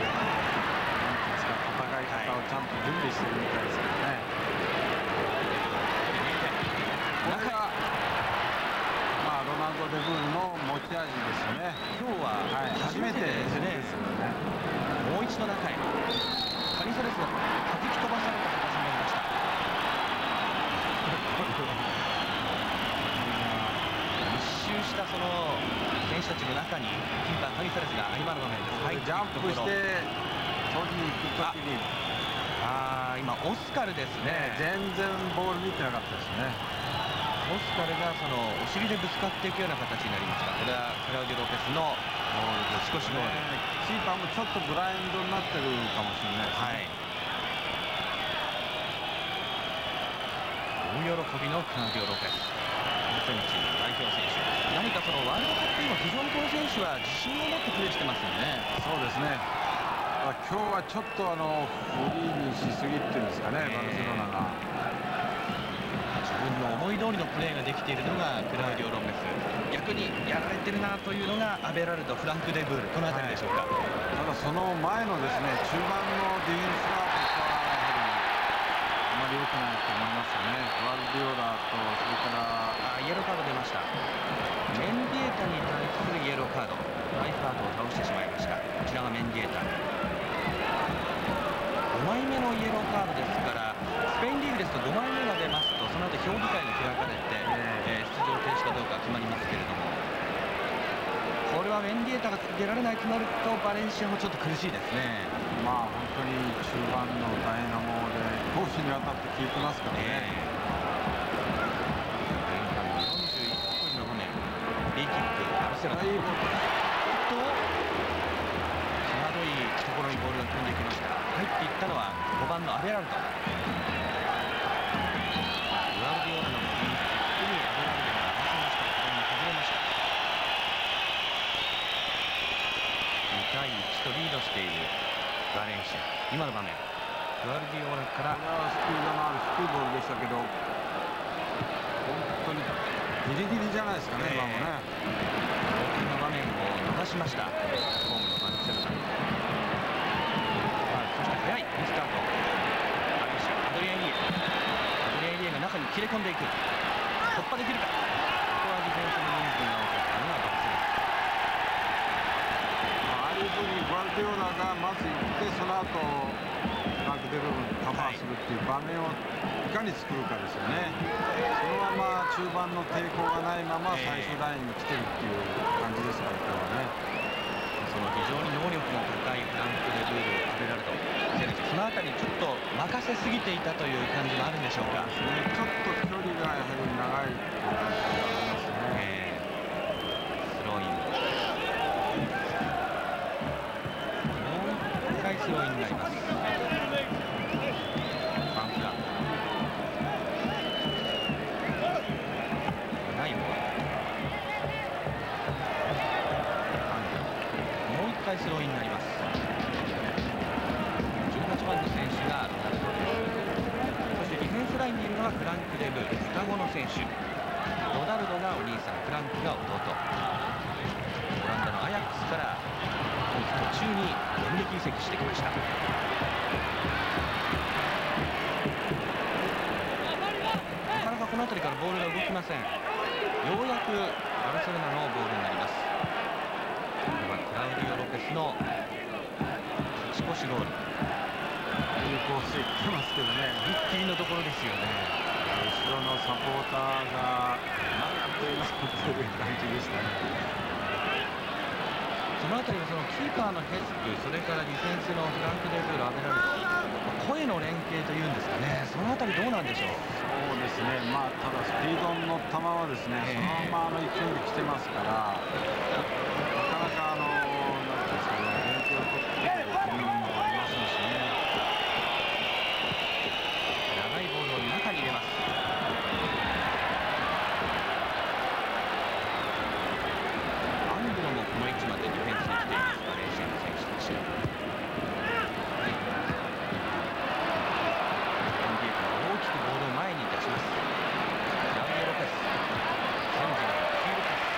戦い方をちゃんと準備してるみたいですけどね。これが、まあ、ロナウド・デブールの持ち味ですよね。 今日は初めてですね。もう一度中へ、カニサレスが弾き飛ばされた形になりました。密集したその選手たちの中にキーパーカニサレスが今の場面です。 はい、ジャンプして取りに行くときに、 ああ今オスカルですね。 全然ボール見てなかったですね。 オスカルがそのお尻でぶつかっていくような形になりました。これはクラウディオ・ロペスの勝ち越しゴール。 キーパーもちょっとブラインドになってるかもしれないですね。 はい、大喜びのクラウディオ・ロペス、アルゼンチンの代表選手。何かそのワールドカップ今非常にこの選手は自信を持ってプレーしてますよね。 そうですね。今日はちょっとあのフリーにしすぎっていうんですかね、バルセロナが。 自分の思い通りのプレーができているのがクラウディオ・ロペス、逆にやられてるなというのがアベラルド、フランク・デブール、この辺りでしょうか。はい、 ただその前のですね中盤のディフェンスが僕はやはりあまり良くないと思いますよね。グアルディオラとそれからあイエローカード出ました。メンディエタに対するイエローカード、ライフアートを倒してしまいました。こちらがメンディエタ、ごまいめのイエローカードですから、スペインリーグですとごまいめが出ますとその後評議会が開かれて、えー、出場停止かどうか決まりますけれども、これはメンディエタが出られないとなるとバレンシアもちょっと苦しいですね。 まあ本当に中盤のダイナモで攻守にわたって効いてますからね。えーフリーキック、バルセロナ、おっと際どいところにボールが飛んでいきました。入っていったのはごばんのアベラルド。グアルディオラのフリーキックにアベラルドが合わせました。これに外れました。にたいいちとリードしているバレンシア。今の場面、グアルディオラからこれはスピードのある低いボールでしたけど、本当にギリギリじゃないですかね、今もね。 大きな場面を逃しました、ホームのバルセロナ。そして速いリスタート、バレンシア、アドリエン・イエアドリエン・イエが中に切れ込んでいく、突破できるか。ここはディフェンスの人数が多かったのがバルセロナ。 ああいうふうにグアルディオラがまず行って、その後フランク・デブルにカバーするっていう場面をいかに作るかですよね。そのまま中盤の抵抗がないまま最終ラインに来てるっていう感じですから、今日はね。 その非常に能力の高いフランク・デブール、アベラルド、セルジ、そのあたりにちょっと任せすぎていたという感じもあるんでしょうか。 ちょっと距離がやはり長いという感じがありますね。 えー、スローイン。もう一回すスローインになります。ファンフランないボール、もういっかいスローインになります。じゅうはちばんの選手がロナルド・デブール、そしてディフェンスラインにいるのがフランク・デブール、双子の選手。ロナルドがお兄さん、フランクが弟。オランダのアヤックスから途中に電撃移籍してきました。なかなかこの辺りからボールが動きません。ようやくバルセロナのボールになります。これはクラウディオ・ロペスの勝ち越しゴール。 いいコース行ってますけどね、 ギリギリのところですよね。 後ろのサポーターがなんというのという感じでしたね。 そのあたりはそのキーパーのヘスク、それからディフェンスのフランク・デブール、アベラルド、声の連携というんですかね、そのあたりどうなんでしょう。 そうですね、まあ、ただスピードの球はですね、 えー、 そのままの勢いで来てますから、なかなかあのなんていうんですかね、連携を取っている国もありませんしね。 長いボールを中に入れます。アングロもこの位置までディフェンスに来ています。バレンシアの選手たち。エンディエカが大きくボールを前に出します。クラウディオ・ロペス、センジのヒールパス。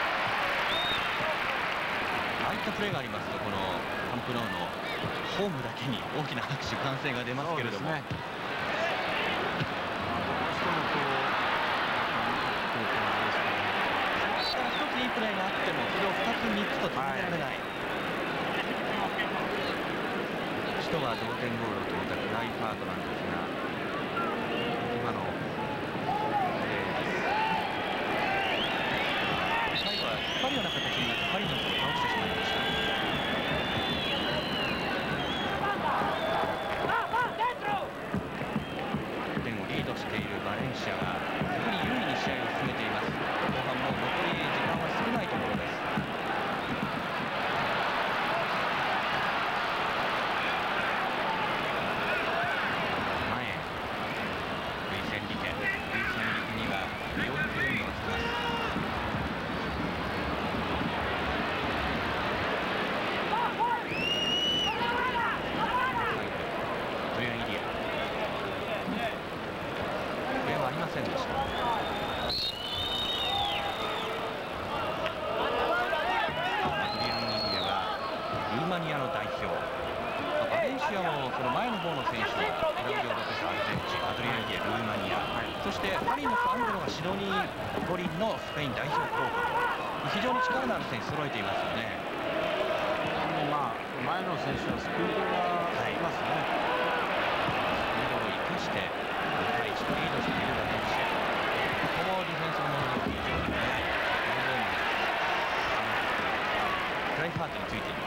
ああいったプレーがありますと、このカンプノウのホームだけに大きな拍手歓声が出ますけれども、 そうですね、どうしてもこう一ついいプレーがあってもそれをふたつみっつと続けられない、一度は同点ゴールを決めたクライファートなんですが、今のプレーです。最後は引っ張るような形になってパリの人を倒してしまいました。いってんをリードしているバレンシアはやはり優位に試合を進めています。後半も残り時間は少ないところです。前へルイス・エンリケ、ルイス・エンリケにはよんじゅうえんをつけます。トリアン・イリア、プレーはありませんでした。ルーマニアの代表、バレンシアもその前の方の選手はクラウディオ・ロペス、アルゼンチン、アドリアン・イエ、ルーマニア、はい、そしてパリのアングロがシドニー五輪のスペイン代表候補と非常に力のある選手揃えていますよね。 まあ、前の選手はスピードがありますね、はい、 スピードを生かしてにたいいちとリードしているバレンシア。ここもディフェンスの能力非常に速いクライファートについています。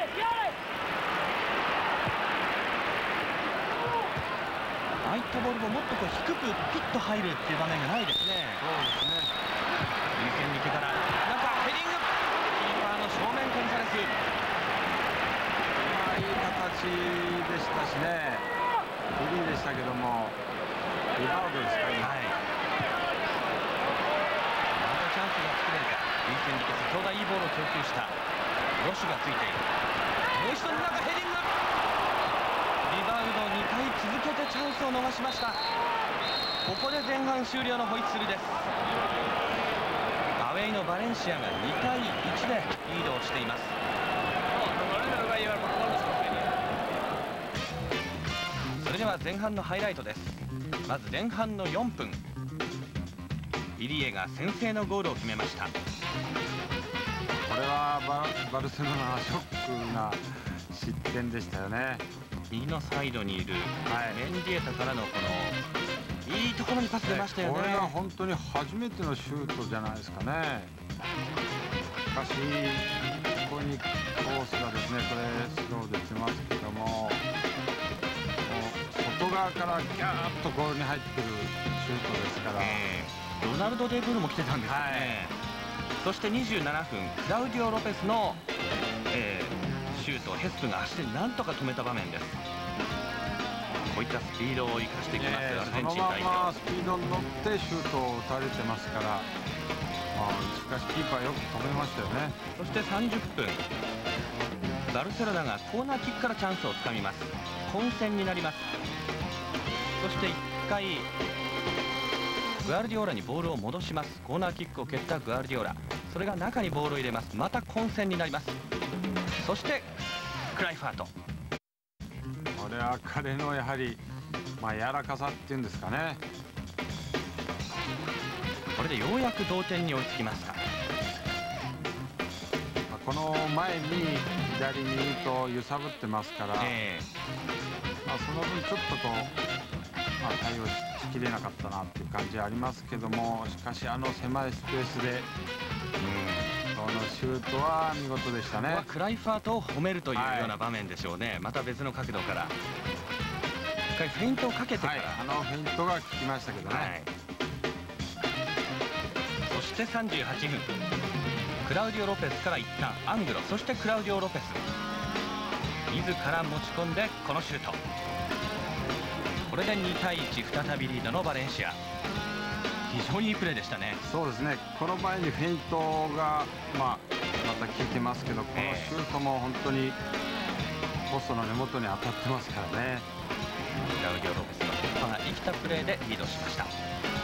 ああいったボールももっとこう低くピッと入るっていう場面がないですね。 そうですね。 ルイス・エンリケから中ヘディング、キーパーの正面コンサレス。 まあいい形でしたしね。フリーでしたけども、リバウンドですか今。はい。 またチャンスが作れるか。ルイス・エンリケ、先ほどはいいボールを供給した。ロシュがついている。もう一度中ヘディング。リバウンドにかい続けてチャンスを逃しました。ここで前半終了のホイッスルです。アウェイのバレンシアがにたいいちでリードをしています。それでは前半のハイライトです。まず前半のよんぷん、イリエが先制のゴールを決めました。 これは バ, バルセロナはショックな失点でしたよね。 右のサイドにいる、はい、メンディエタからのこのいいところにパス出ましたよね。 これは本当に初めてのシュートじゃないですかね。しかしここにコースがですね、これスローで出ますけども、外側からギャーッとゴールに入ってくるシュートですから、 えー、ロナルド・デブールも来てたんですよね、はい、そしてにじゅうななふん、クラウディオ・ロペスの、えー、シュートトをヘスプが足でなんとか止めた場面です。こういったスピードを生かしてきます、 えー、 アルゼンチン代表。 そのままスピードに乗ってシュートを打たれてますから、まあ、しかしキーパーよく止めましたよね。 そしてさんじゅっぷん、バルセロナがコーナーキックからチャンスをつかみます。混戦になります。そしていっかいグアルディオラにボールを戻します。コーナーキックを蹴ったグアルディオラ、それが中にボールを入れます。また混戦になります。そしてクライファート、 これは彼のやはり、まあ、柔らかさっていうんですかね。 これでようやく同点に追いつきました。 この前に左にと揺さぶってますから、えーまあ、その分ちょっとこう、まあ、対応しきれなかったなっていう感じはありますけども、しかしあの狭いスペースで、うん、このシュートは見事でしたね。ここはクライファートを褒めるというような場面でしょうね、はい、また別の角度から一回フェイントをかけてから、はい、 あのフェイントが効きましたけどね、はい、 そしてさんじゅうはちふん、クラウディオ・ロペスから一旦アングロ、そしてクラウディオ・ロペス自ら持ち込んでこのシュート、これでにたいいち、再びリードのバレンシア。非常にいいプレーでしたね。 そうですね、この前にフェイントが、まあ、また効いてますけど、このシュートも本当にポストの根元に当たってますからね。 クラウディオ・ロペスの突破が生きたプレーでリードしました。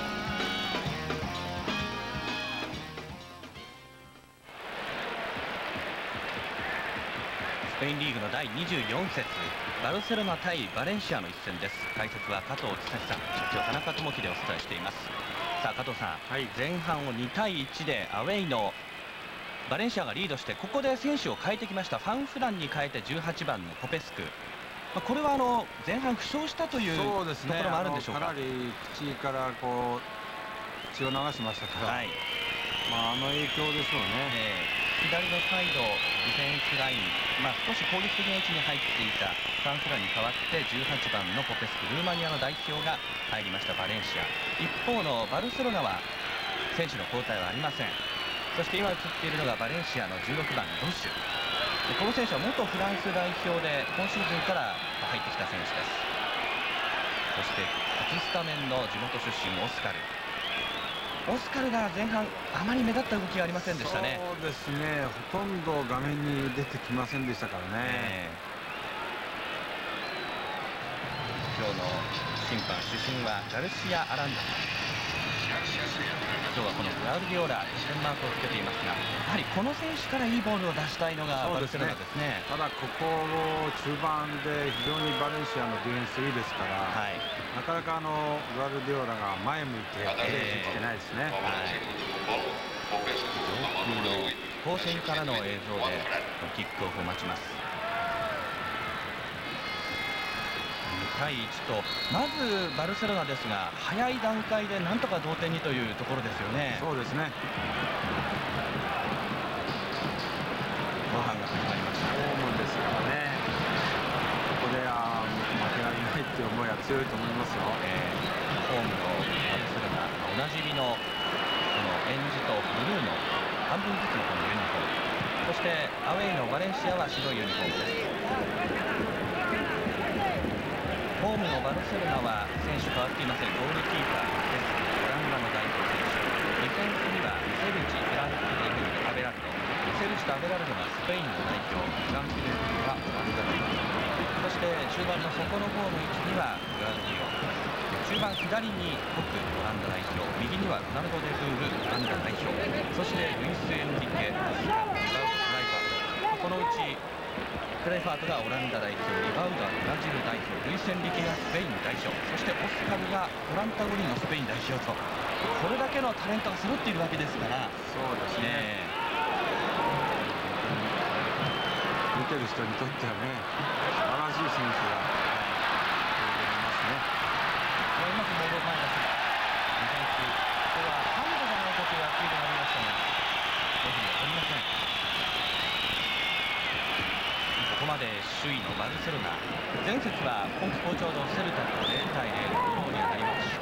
スペインリーグのだいにじゅうよん節、バルセロナ対バレンシアの一戦です。解説は加藤千さん、実況田中智樹でお伝えしています。さあ加藤さん、はい、前半をにたいいちでアウェイのバレンシアがリードして、ここで選手を変えてきました。ファンフランに変えてじゅうはちばんのポペスク、まあ、これはあの前半負傷したというところもあるんでしょうか。 かなり口からこう血を流しましたから、はい、まあ、あの影響でしょうね。 えー左のサイドディフェンスライン、まあ、少し攻撃的な位置に入っていたファンフランに代わってじゅうはちばんのポペスク、ルーマニアの代表が入りましたバレンシア。一方のバルセロナは選手の交代はありません。そして今映っているのがバレンシアのじゅうろくばんロッシュ、この選手は元フランス代表で今シーズンから入ってきた選手です。そして初スタメンの地元出身オスカル、オスカルが前半あまり目立った動きがありませんでしたね。 そうですね、ほとんど画面に出てきませんでしたからね、えー、今日の審判主審はガルシア・アランダ。今日はこのグラウディオラ視点マークをつけていますが、やはりこの選手からいいボールを出したいのがバルセロナですね。 ただここの中盤で非常にバレンシアのディフェンスいいですから、はい、なかなかあのグラウディオラが前向いてプレーしてないですね。 上空の光線からの映像でキックオフを待ちます。にたいいちと、まずバルセロナですが早い段階でなんとか同点にというところですよね。 そうですね。 後半が始まりました。 ホームですからね、ここであ負けられないっていう思いは強いと思いますよ。 えー、ホームのバルセロナおなじみのこのエンジとブルーの半分ずつのこのユニフォーム、そしてアウェイのバレンシアは白いユニフォームです。ホームのバルセロナは選手変わっていません。ゴールキーパーです。オランダの代表選手、ディフェンスにはミセルチ、フランクフルト、アベラルド、ミセルチとアベラルドがスペインの代表、フランクフルトはオランダ代表、そして中盤の底の方の位置にはグラウディオ、中盤左にホクオランダ代表、右にはロナルド・デ・ブールオランダ代表、そしてルイス・エンリケ、オスカル、リバウド・クライファート、このうちクライファートがオランダ代表、リバウドはブラジル代表、ルイス・エンリケがスペイン代表、そしてオスカルがトランタゴリのスペイン代表と、これだけのタレントが揃っているわけですから。 そうですね、見てる人にとってはね、素晴らしい選手がいますね。 うまくボールを前に出すディフェンス、ここはハンドじゃないかというアピールがありましたがレフェリーは取りません。ここまで首位のバルセロナ、前節は今季好調のセルタとゼロたいゼロのドローにはなりましたが、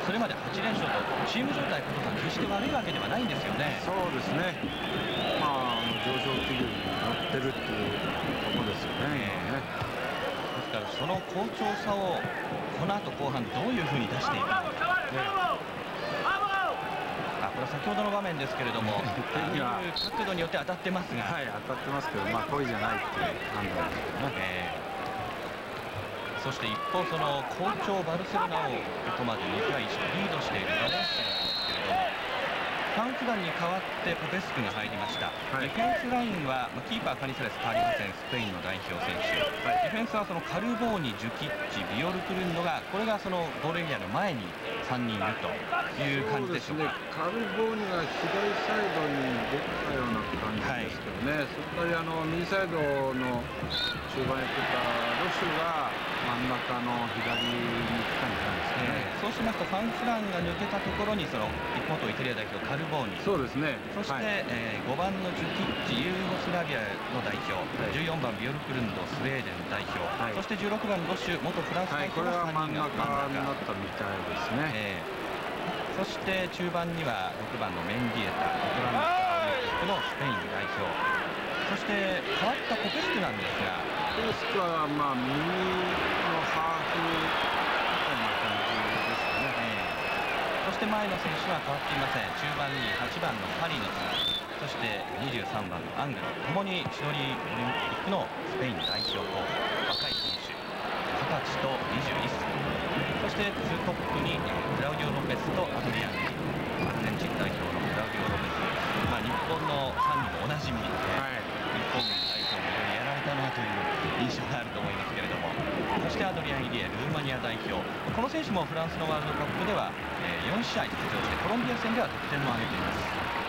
それまではち連勝とチーム状態加藤さん決して悪いわけではないんですよね。 そうですね、まあ、あの上昇気流に乗ってるっていうところですよね、今ね。 ですからその好調さをこの後後半どういうふうに出していくのか、ね、あこれは先ほどの場面ですけれども見る角度によって当たってますが、 はい、当たってますけど、まあ、故意じゃないっていう判断ですけどね。 えーそして一方、その好調バルセロナをここまでにたいいちとリードしているバレンシアなんですけれども、ファンクダンに代わってポペスクが入りました。 はい、 ディフェンスラインは、まあ、キーパーカニサレス変わりません。スペインの代表選手、はい、ディフェンスはそのカルボーニ、ジュキッチ、ビオルクルンドがこれがそのゴールエリアの前にさんにんいるという感じでしょうか。 そうですね、カルボーニが左サイドに出たような感じですけどね、はい、そこからあの右サイドの中盤やってたロシュが真ん中の左に来たんじゃないですかね。 えー、そうしますとファンフランが抜けたところにその元イタリア代表カルボーニ、 そうですね、 そして、はい、えー、ごばんのジュキッチ、ユーゴスラビアの代表、はい、じゅうよんばんビオルクルンド、スウェーデン代表、はい、そしてじゅうろくばんロシュ、元フランス代表のさんにんが真ん中になったみたいですね。 えー、そして中盤にはろくばんのメンディエタ、アトランタオリンピックのスペイン代表、そして変わったコペスクなんですが、 コペスクはまあ右のハーフみたいな感じですかね。 えー、そして前の選手は変わっていません。中盤にはちばんのハリノス、そしてにじゅうさんばんのアングロ、ともにシドニーオリンピックのスペイン代表候補、若い選手、はたちとにじゅういっさい、そしてツートップにクラウディオ・ロペスとアドリアン・アルゼンチン代表のクラウディオ・ロペス、まあ、日本のファンにもおなじみで、はい、日本軍代表もやられたなという印象があると思いますけれども、そしてアドリアン・イリエ、ルーマニア代表、この選手もフランスのワールドカップでは、えー、よんしあい出場してコロンビア戦では得点も挙げています。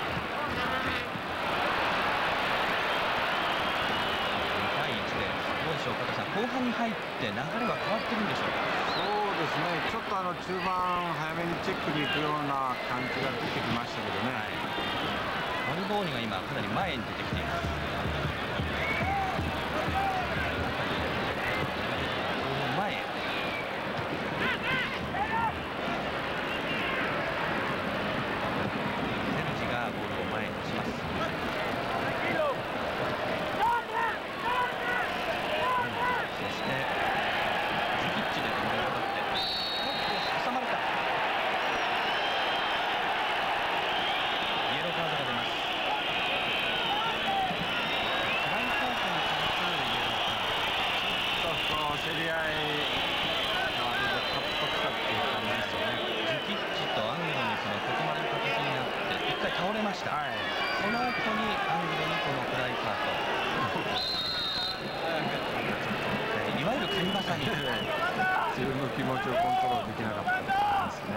加藤さん、後半に入って流れは変わってるんでしょうか。 そうですね、ちょっとあの中盤早めにチェックに行くような感じが出てきましたけどね、はい、 アルボーニが今かなり前に出てきています。前セルジがボールを前に出します。 自分の気持ちをコントロールできなかったですね。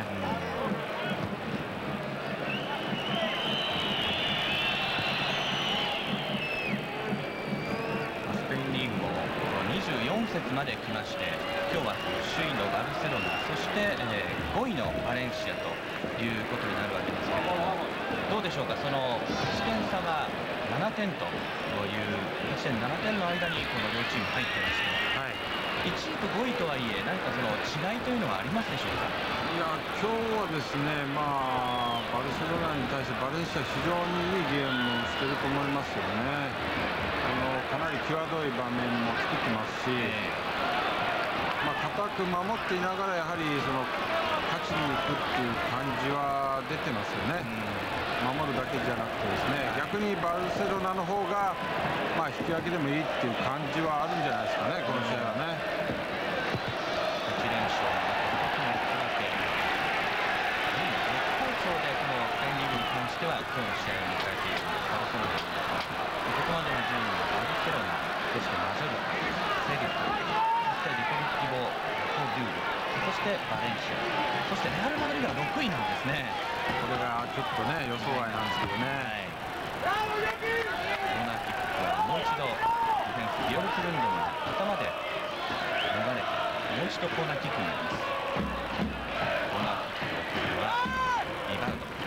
スペインリーグもにじゅうよん節まで来まして、今日は首位のバルセロナ、そして、えー、ごいのバレンシアということになるわけですけれども、どうでしょうか、その勝ち点差はななてんという勝ち点ななてんの間にこの両チーム入ってまして、はい、いちいとごいとはいえ何かその違いというのはありますでしょうか。 いや、今日はですね、まあ、バルセロナに対してバレンシア非常にいいゲームをしていると思いますよね。あのかなり際どい場面も作ってますし、えー、まあ、固く守っていながらやはりその勝ちに行くっていう感じは出てますよね。うん、守るだけじゃなくてですね、逆にバルセロナの方がまあ引き分けでもいいっていう感じはあるんじゃないですかね、この試合はね。 いち連勝の絶好調でこのスペインリーグに関しては今日の試合を迎えているバルセロナですが、ここまでの順位はバルセロナ、そしてマジョルカ、セリフ、そしてリポルティボ・コデュール、そしてバレンシア、そしてレアル・マドリードがろくいなんですね。 これがちょっとね予想外なんですけどね。 はい、コーナーキックはもう一度ディフェンスビオルクルンドが頭で逃れてもう一度コーナーキックになります。コーナーキックを送るのはリバウンド。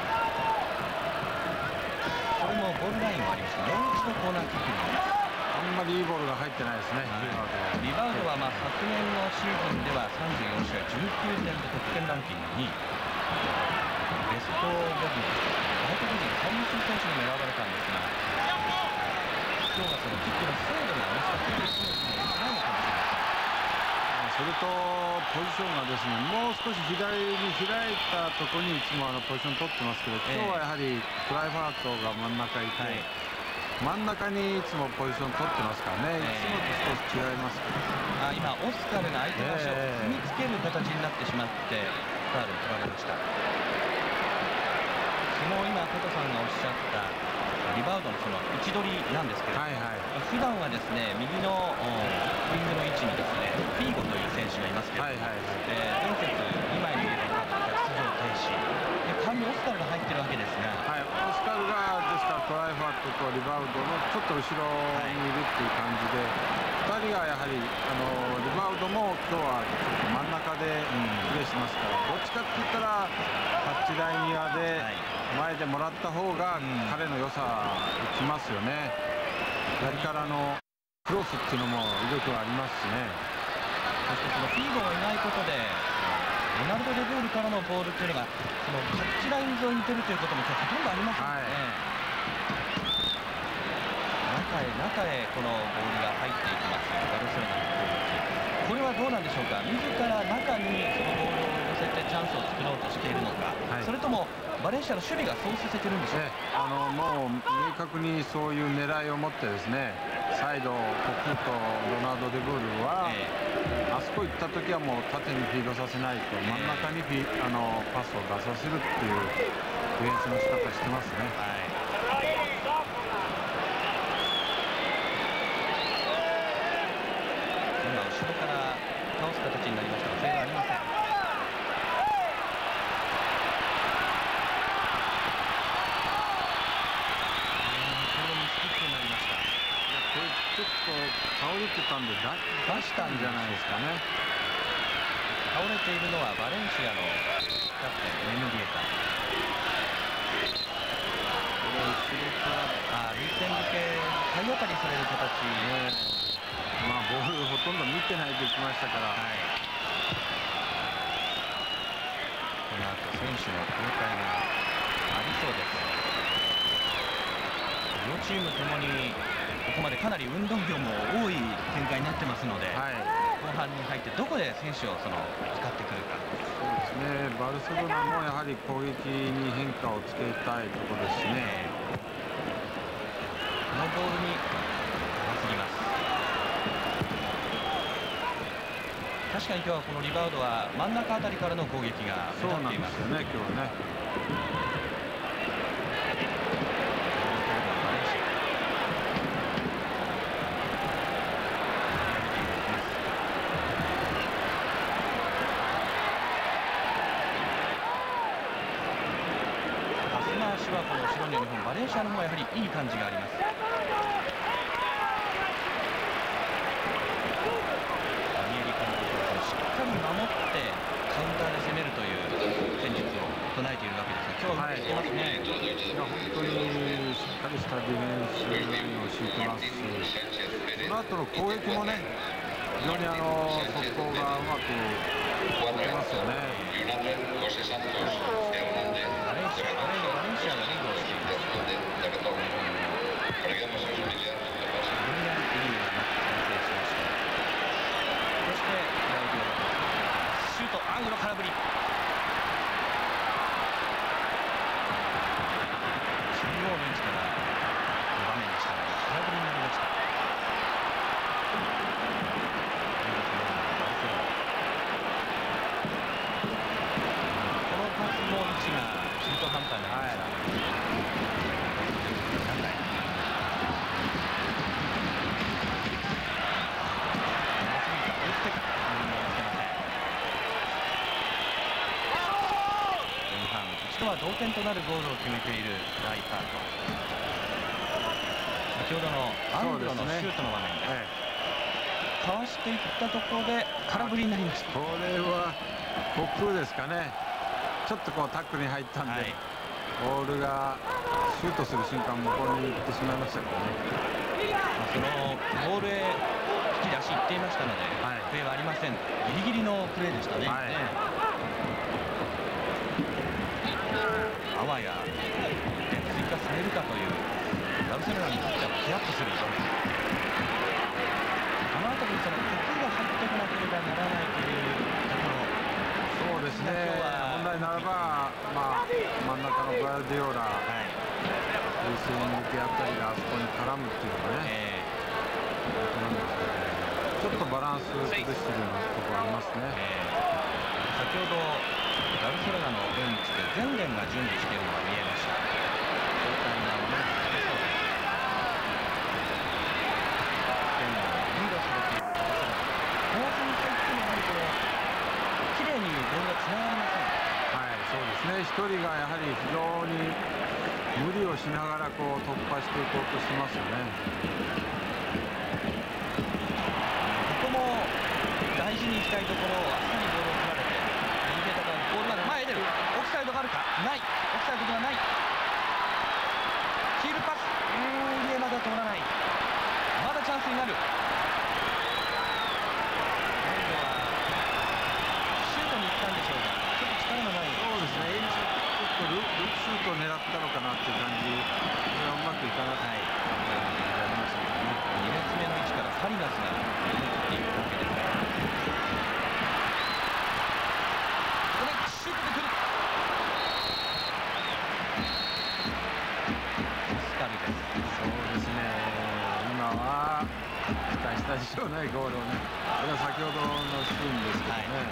これもゴールラインもありましてもう一度コーナーキックになります。 半まりいいボールが入ってないですね。 リバウドはまあ昨年のシーズンではさんじゅうよんしあいじゅうきゅうてんで得点ランキングにい、ベストボディ外国人最優秀選手にも選ばれたんですが、今日はそのキックの精度がもしかしてないのかもしれません。 それとポジションがですね、もう少し左に開いたところにいつもあのポジション取ってますけど、今日はやはりクライファートが真ん中にいて、はい、真ん中にいつもポジション取ってますからね、いつもと少し違いますから、ね、 あ今オスカルが相手の足を踏みつける形になってしまってファウルを取られました。その今加藤さんがおっしゃったリバウドのその位置取りなんですけど、はいはい、普段はですね右のウイングの位置にですねフィーゴという選手がいますけれども、はいはいはい、えー、前節にまいに入れた出場停止で代わりにオスカルが入ってるわけですが、はい、 オスカルがですからクライファートとリバウドのちょっと後ろにいるっていう感じで、はい、ふたりがやはりあのリバウドも今日はちょっと真ん中でプレーしますから、どっちかって言ったらタッチライン際で、はい、前でもらった方が彼の良さきますよね。左からのクロスっていうのも威力がありますしね。 そしてそのフィーゴがいないことでロナルド・デ・ゴールからのボールっていうのがそのタッチライン沿いに出るということも今日ほとんどありませんね、はい、中へ中へこのボールが入っていきますバルセロナの攻撃。これはどうなんでしょうか。自ら中にそのボールを寄せてチャンスを作ろうとしているのか、はい、それともバレンシアの守備がそうさせてるんでしょうか。 あのもう明確にそういう狙いを持ってですね、サイドコクとロナルド・デ・ゴールは、えー、あそこ行った時はもう縦にフィードさせないと、真ん中にフィあのパスを出させるっていうディフェンスの仕方してますね。はい、 今後ろから倒す形になりましたが、笛がありません。 ちょっと倒れてたんで出したんじゃないですかね。 倒れているのはバレンシアのキャプテンメヌディエタ。これ後ろからあルイス・エンリケ体当たりされる形ね。まあボールほとんど見てないできましたから、はい、 この後選手の交代がありそうです。両チームともにここまでかなり運動量も多い展開になってますので、はい、後半に入ってどこで選手をその使ってくるか。 そうですね、バルセロナもやはり攻撃に変化をつけたいところですしね。 このボールに合わせます。確かに今日はこのリバウドは真ん中あたりからの攻撃が目立っています。 そうなんですよね、今日はね。 はこの後ろのユニフォームバレンシアの方はやはりいい感じがあります。ダニエリ監督はしっかり守ってカウンターで攻めるという戦術を唱えているわけですが、今日はうまくいってますね。 はい、本当にしっかりしたディフェンスラインを敷いてますし、その後の攻撃もね非常にあの速攻がうまくいってますよね。 バレンシアがリードをしています。シュート、アングル空振り。中央の位置からの場面でしたが空振りになりました。このパスの位置が中途半端になりました。一度は同点となるゴールを決めているライカート。先ほどのアングロのシュートの場面です。ね、かわしていったところで空振りになりました。 これは僕ですかね。ちょっとこうタックルに入ったんで、はい、ボールがシュートする瞬間向こうに行ってしまいましたけどね。 そのボボールへきっちり足いっていましたので、はい、笛はありません。ギリギリのプレーでしたね。はい、あわやいってん追加されるかというバルセロナにとってはヒヤッとする場面。この辺りその角が入ってこなければならないというところ。 そうですね、本来ならば、まあ、真ん中のグアルディオラ、はい、ルイス・エンリケあたりがあそこに絡むっていうのがね、えー、なんですけど、ちょっとバランス崩してるようなところありますね。えー、先ほどバルセロナのベンチでゼンデンが準備しているのが見えました。状態がまず出そうです。ゼンデンがリードされているバルセロナ。後半に入ってもやはりこの綺麗にボールがつながりません。 はい、そうですね。一人がやはり非常に無理をしながらこう突破していこうとしてますよね。 ここも大事にしたいところをあっさりボールを取られて、逃げたからボールが前へ出る。オフサイドがあるか、ない。オフサイドではない。ヒールパス、うーん、上まで通らない。まだチャンスになる。 シュートを狙ったのかなっていう感じ、それはうまくいかなかった、はい、やりましたけどね。 に列目の位置からファリガスが出ていくわけですが、これシュートでくる。スカルです。 そうですね、今は期待したでしょうね、ゴールをね。これは先ほどのシーンですけどね、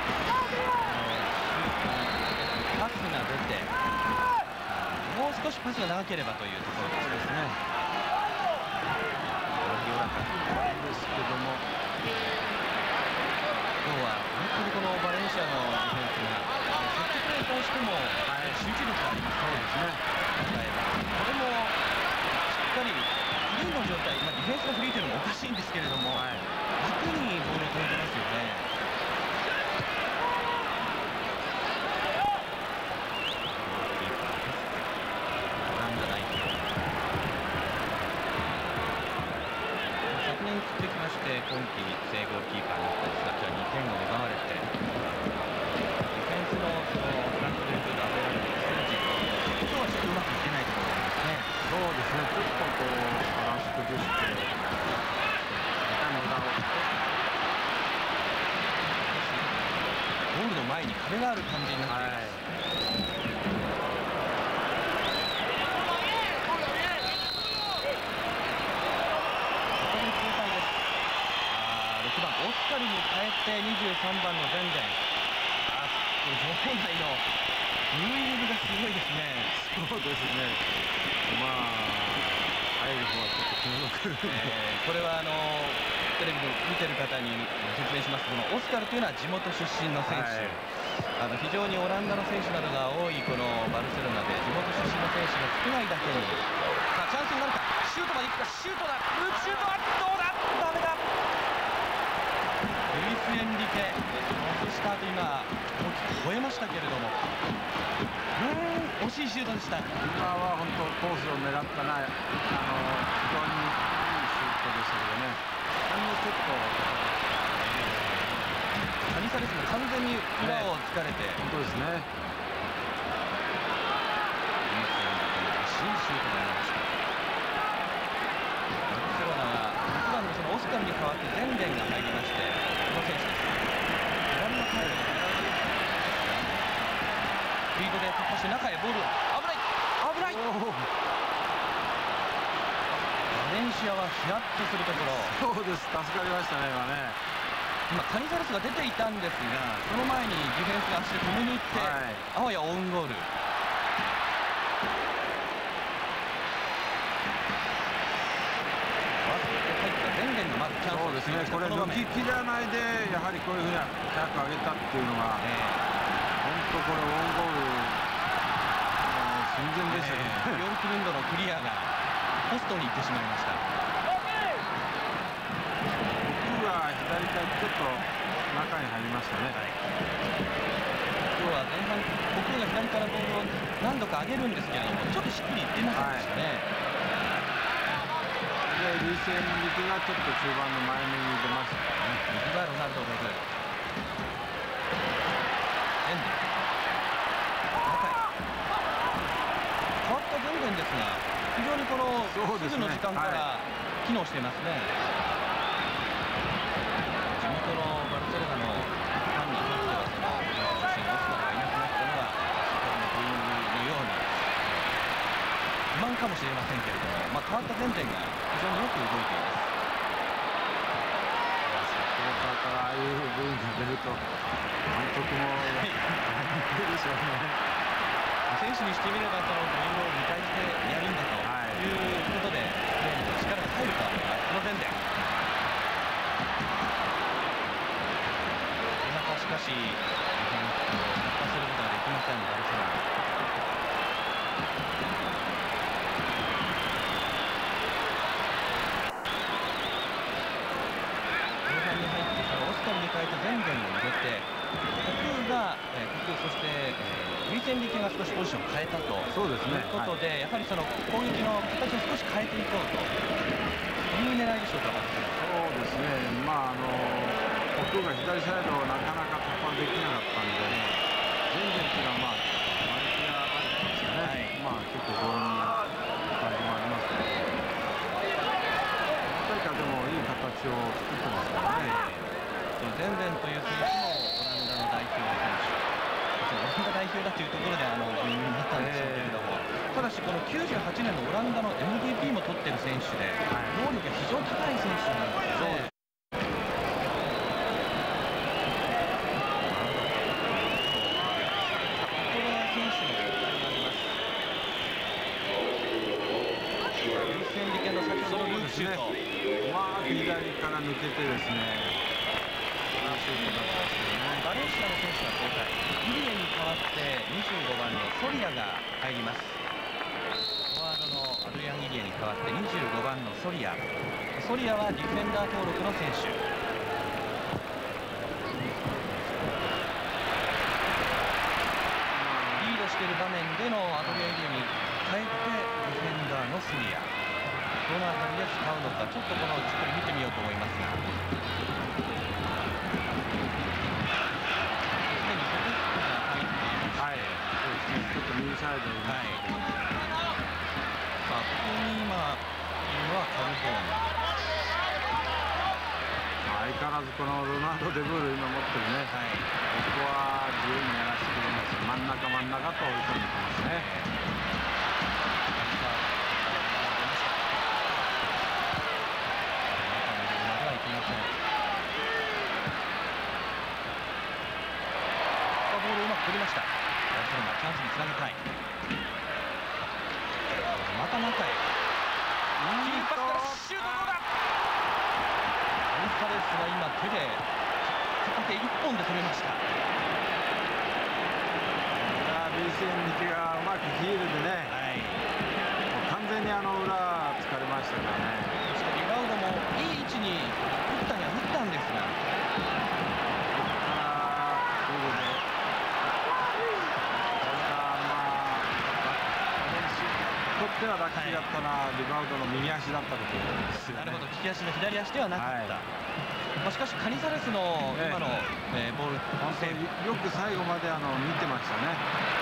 はい、パスが出てもう少しパスが長ければというところですね。 ですけども、 今日は本当にこのバレンシアのディフェンスがセットプレーとしても集中力があります。そうですね。これもしっかりフリーの状態、まあ、ディフェンスがフリーというのもおかしいんですけれども、はい、楽にボールを飛んでますよね。続きまして今季正ゴールキーパーになったんですが、今日にてんを奪われて、ディフェンスのそのフランクドゥークがアベラルのセルジーと今日はちょっとうまくいってないところがありますね。 そうですね、ちょっとこうバランス崩して痛いの裏をゴールの前に壁がある感じになっています。はいオスカルに変えてにじゅうさんばんのゼンデン、あ場内のブーイングがすごいですね。 そうですね、まあ入る方はちょっと気の毒、 えー、これはあのテレビで見てる方に説明しますと、このオスカルというのは地元出身の選手、はい、あの非常にオランダの選手などが多いこのバルセロナで地元出身の選手が少ないだけに、さあチャンスになるか、シュートまでいくか、シュートだ、ループシュートはどうだ、ダメだ。ルイス・エンリケ、オフスタート今大きく超えましたけれども、うーん惜しいシュートでした。 今は本当コースを狙ったな、あの非常にいいシュートでしたけどね、ほんのちょっとカニサレスも完全に裏を突かれて、 本当ですね。ルイス・エンリケの惜しいシュートになりました。バルセロナはいちばんのそのオスカルに代わってゼンデンが入りまして、この選手です。左のサイドでフィードで突破して中へボール、危ない危ない。バレンシアはヒヤッとするところ。 そうです、助かりましたね今ね。 今カニザレスが出ていたんですが、その前にディフェンスが足で止めに行って、はい、あわやオウンゴール。 そうですね、これ抜き切らないでやはりこういうふうに早く上げたっていうのが、えー、本当これオウンゴール寸前でしたけどね。 ヨルクルンドのクリアがポストに行ってしまいました。 僕が左からちょっと中に入りましたね。はい、 今日は前半僕が左からボールを何度か上げるんですけれども、ちょっとしっくりいってませんでしたね。 はい、でルイス・エンリケがちょっと中盤の前目に出ましたからね。 右はロナルド・ベブ。エンド中へ変わった全然ですが、非常にこのそうですねすぐの時間から機能していますね。地元のバルセロナのファンにとっては、その出身オスカルがいなくなったのはブーイングのように不満かもしれませんけれども、まあ、変わった前点が非常によく動いています。 サポーターからああいう部員が出ると監督もいいでしょうね。 選手にしてみれば、そのブーイングを理解してやるんだということで、プレーに力が入るとは思います。この前点なかなかしかしディフェンスを突破することができません、バルセロナ。後半に入ってからオスカルに変えて全然を入れて、コクーが、えー、コクー、そして、えー、ルイス・エンリケが少しポジションを変えたとそうですね。 いうことで、はい、やはりその攻撃の形を少し変えていこうという狙いでしょうか。 そうですね。まああのコクーが左サイドをなかなか突破できなかったんで、全然っていうのはまあ馬力があるんですかね。はい、まあ結構強引な感じもありますけど、何回かでもいい形を作ってますからね。 そのゼンゼンという選手もオランダの代表選手、オランダ代表だというところであの部員になったんでしょうけれども、ただしこのきゅうじゅうはちねんのオランダの エムブイピー も取っている選手で、能力が非常に高い選手なんですよね。 シュート、うまく左から抜けてですね、シュートだったんですよね。 バレンシアの選手が交代、イリエに代わってにじゅうごばんのソリアが入ります。フォワードのアドリアン・イリエに代わってにじゅうごばんのソリア。ソリアはディフェンダー登録の選手。リードしている場面でのアドリアン・イリエに変えてディフェンダーのソリア。どのあたりで使うのか、ちょっとこのじっくり見てみようと思いますが、 はい、そうですね、ちょっと右サイドに、はい、 さあここに今いるのはカルボーニ。 相変わらずこのロナルド・デブール今持ってるね、はい、ここは自由にやらせてくれます。真ん中真ん中と追い込んできますね。 取りました。バルセロナチャンスにつなげたい。また中へ。キーパスからシュートどうだ。ゴンサレスが今手で片手一本で止めました。 ルイス・エンリケがうまくヒールでね、はい、もう完全にあの裏突かれましたからね。 そしてリバウドもいい位置に打ったには打ったんですが、 ではラッキーだったな、はい、リバウドの右足だったことですよね。 なるほど、利き足の左足ではなかった、はい、まあ、しかしカニサレスの今の、えーえー、ボール本当によく最後まであの見てましたね。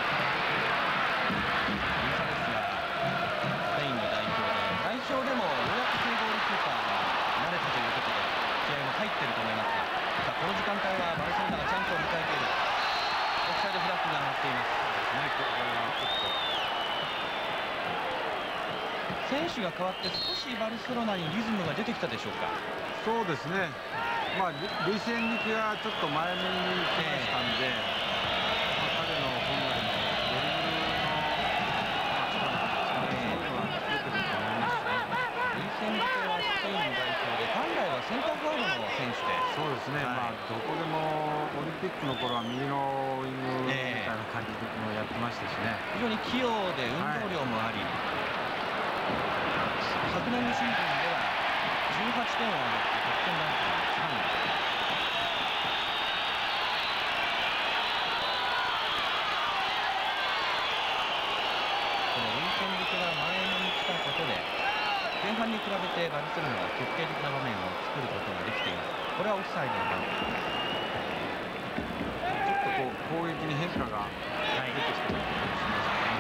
カニサレスがスペインの代表で、代表でもようやく正ゴールキーパーになれたということで気合も入っていると思いますが、さあこの時間帯はバルセロナがチャンスを迎えている。オフサイドフラッグが上がっています。選手が変わって少しバルセロナにリズムが出てきたでしょうか。 そうですね、まあ、ルイス・エンリケがちょっと前目に来ましたんで、えーまあ、彼の本来のドリブルの力ですかね、そういうのが出てくると思いますね。 ルイス・エンリケはスペイン代表で本来はセンターフォワードの選手で、 そうですね、はい、まあ、どこでもオリンピックの頃は右のウイングみたいな感じでもやってましたしね、 非常に器用で運動量もあり、はい、昨年のシーズンではじゅうはちてんを挙げて得点ランキングさんい。このルイス・エンリケが前に来たことで前半に比比べてバルセロナは決定的な場面を作ることができています。これはオフサイドの場面。 ちょっとこう攻撃に変化が出てきたりしますね。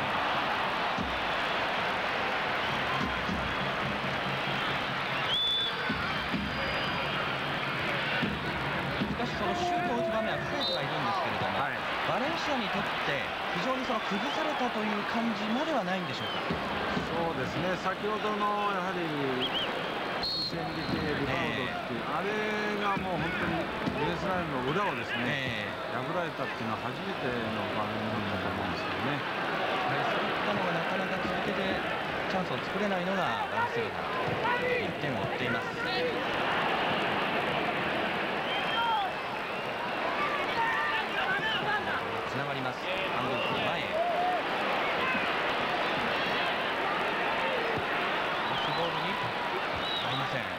しかしそのシュートを打つ場面は増えてはいるんですけれども、はい、バレンシアにとって非常にその崩されたという感じまではないんでしょうか。 そうですね、先ほどのやはり戦力リバウンドっていう、えー、あれがもう本当にベースラインの裏をですね、えー、破られたっていうのは初めての場面だと思うんですけどね。 はい、そういったのがなかなか続けてチャンスを作れないのがバルセロナ、いってんを追っています。つながります。ハンドルフの前へ。ボールに合いません。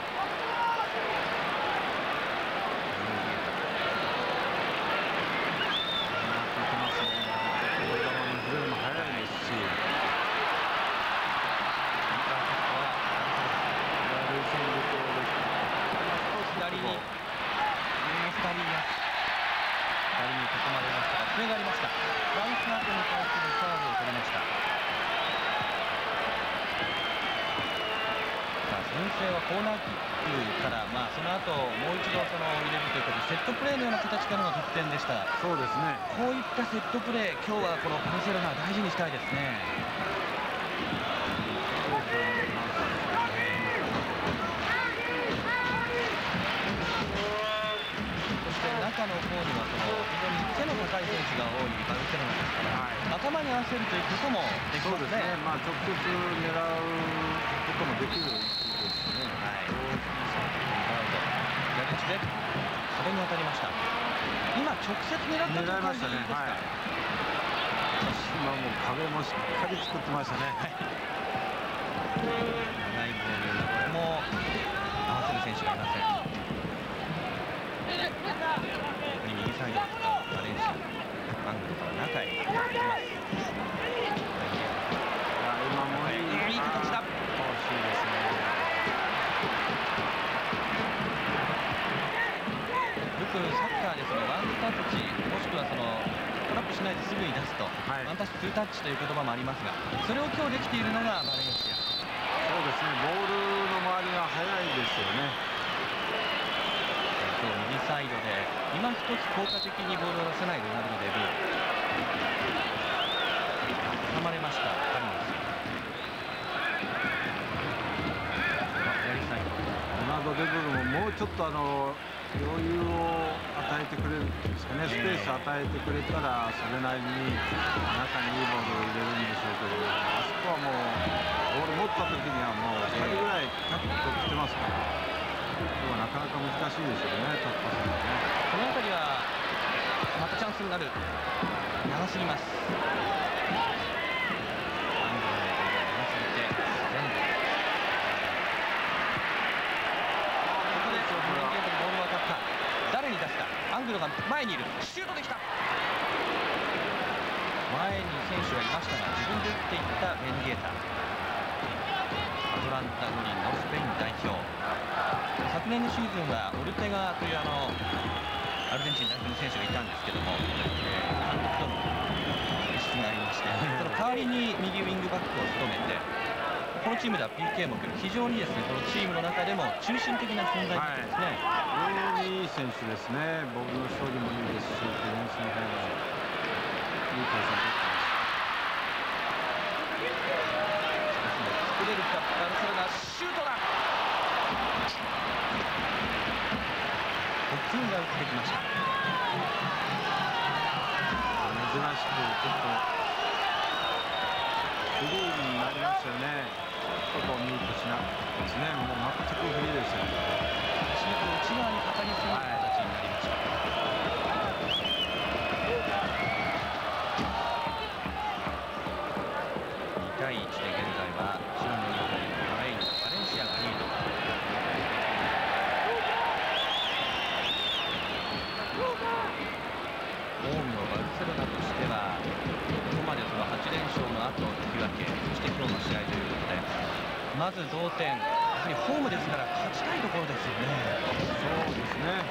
左にふたりがふたりに囲まれましたが笛がありました。フランスの後に対するファウルを取りました。先制はコーナーキックから、まあ、その後もう一度その入れるということでセットプレーのような形からの得点でした。 そうですね、 こういったセットプレー、今日はこのバルセロナ大事にしたいですね。そして中の方にはその非常に背の高い選手が多いバルセロナですから、はい、頭に合わせるということもできますね。そうですね、 まあ、直接狙うこともできるですね。はい。 左足で壁に当たりました。今直接狙ったという感じですか。はい、 今もう壁もしっかり作ってましたね。はい、 長いボールこれも合わせる選手がいません。右サイドを使うバレンシア、アングルから中へ行きます。 今もいい、いい形だ。惜しいですね。 よくサッカーでそのワンタッチもしくはそのトラップしないですぐに出すと、はい、ワンタッチツータッチという言葉もありますが、それを今日できているのがバレンシア。 そうですね、ボールの周りが速いですよね。 今日右サイドで今一つ効果的にボールを出せないロナルド・デブー。挟まれましたカリノス。左サイドロナルド・デブーももうちょっとあの余裕を与えてくれるんですかね、スペースを与えてくれたらそれなりに中にいいボールを入れるんでしょうけど、あそこはもうボール持った時にはもうふたりぐらいタッと来てますから、今日はなかなか難しいですよね、突破するのね。 この辺りはまたチャンスになる。長すぎます。アングルの長すぎて全部ここでフロンゲートにボールが当たった。誰に出すか。アングルが前にいる。シュートできた。前に選手がいましたが自分で打っていったベンゲータ。アトランタ五輪のスペイン代表。昨年のシーズンはオルテガというあのアルゼンチン代表の選手がいたんですけども、えー、監督との意識がありまして、その代わりに右ウィングバックを務めて、このチームでは ピーケー も非常にですね、このチームの中でも中心的な存在ですね。 はい、非常にいい選手ですね。僕の勝利もいいですし、ディフェンスの方もいい対戦取ってます。 作れるかバルセロナ。シュートだ。ホッキンが打ってきました。 珍しくちょっとフリーになりましたよね。ちょっとミートしなかったですね。もう全くフリーですよね。 足の内側にかかりすぎる形になりました。に対いちで現在は後ろのバレンシアがリード。近江のバルセロナとしてはここまでそのはち連勝の後引き分け、そして今日の試合ということで、まず同点、 はりホームですから勝ちたいところですよね。 そうですね。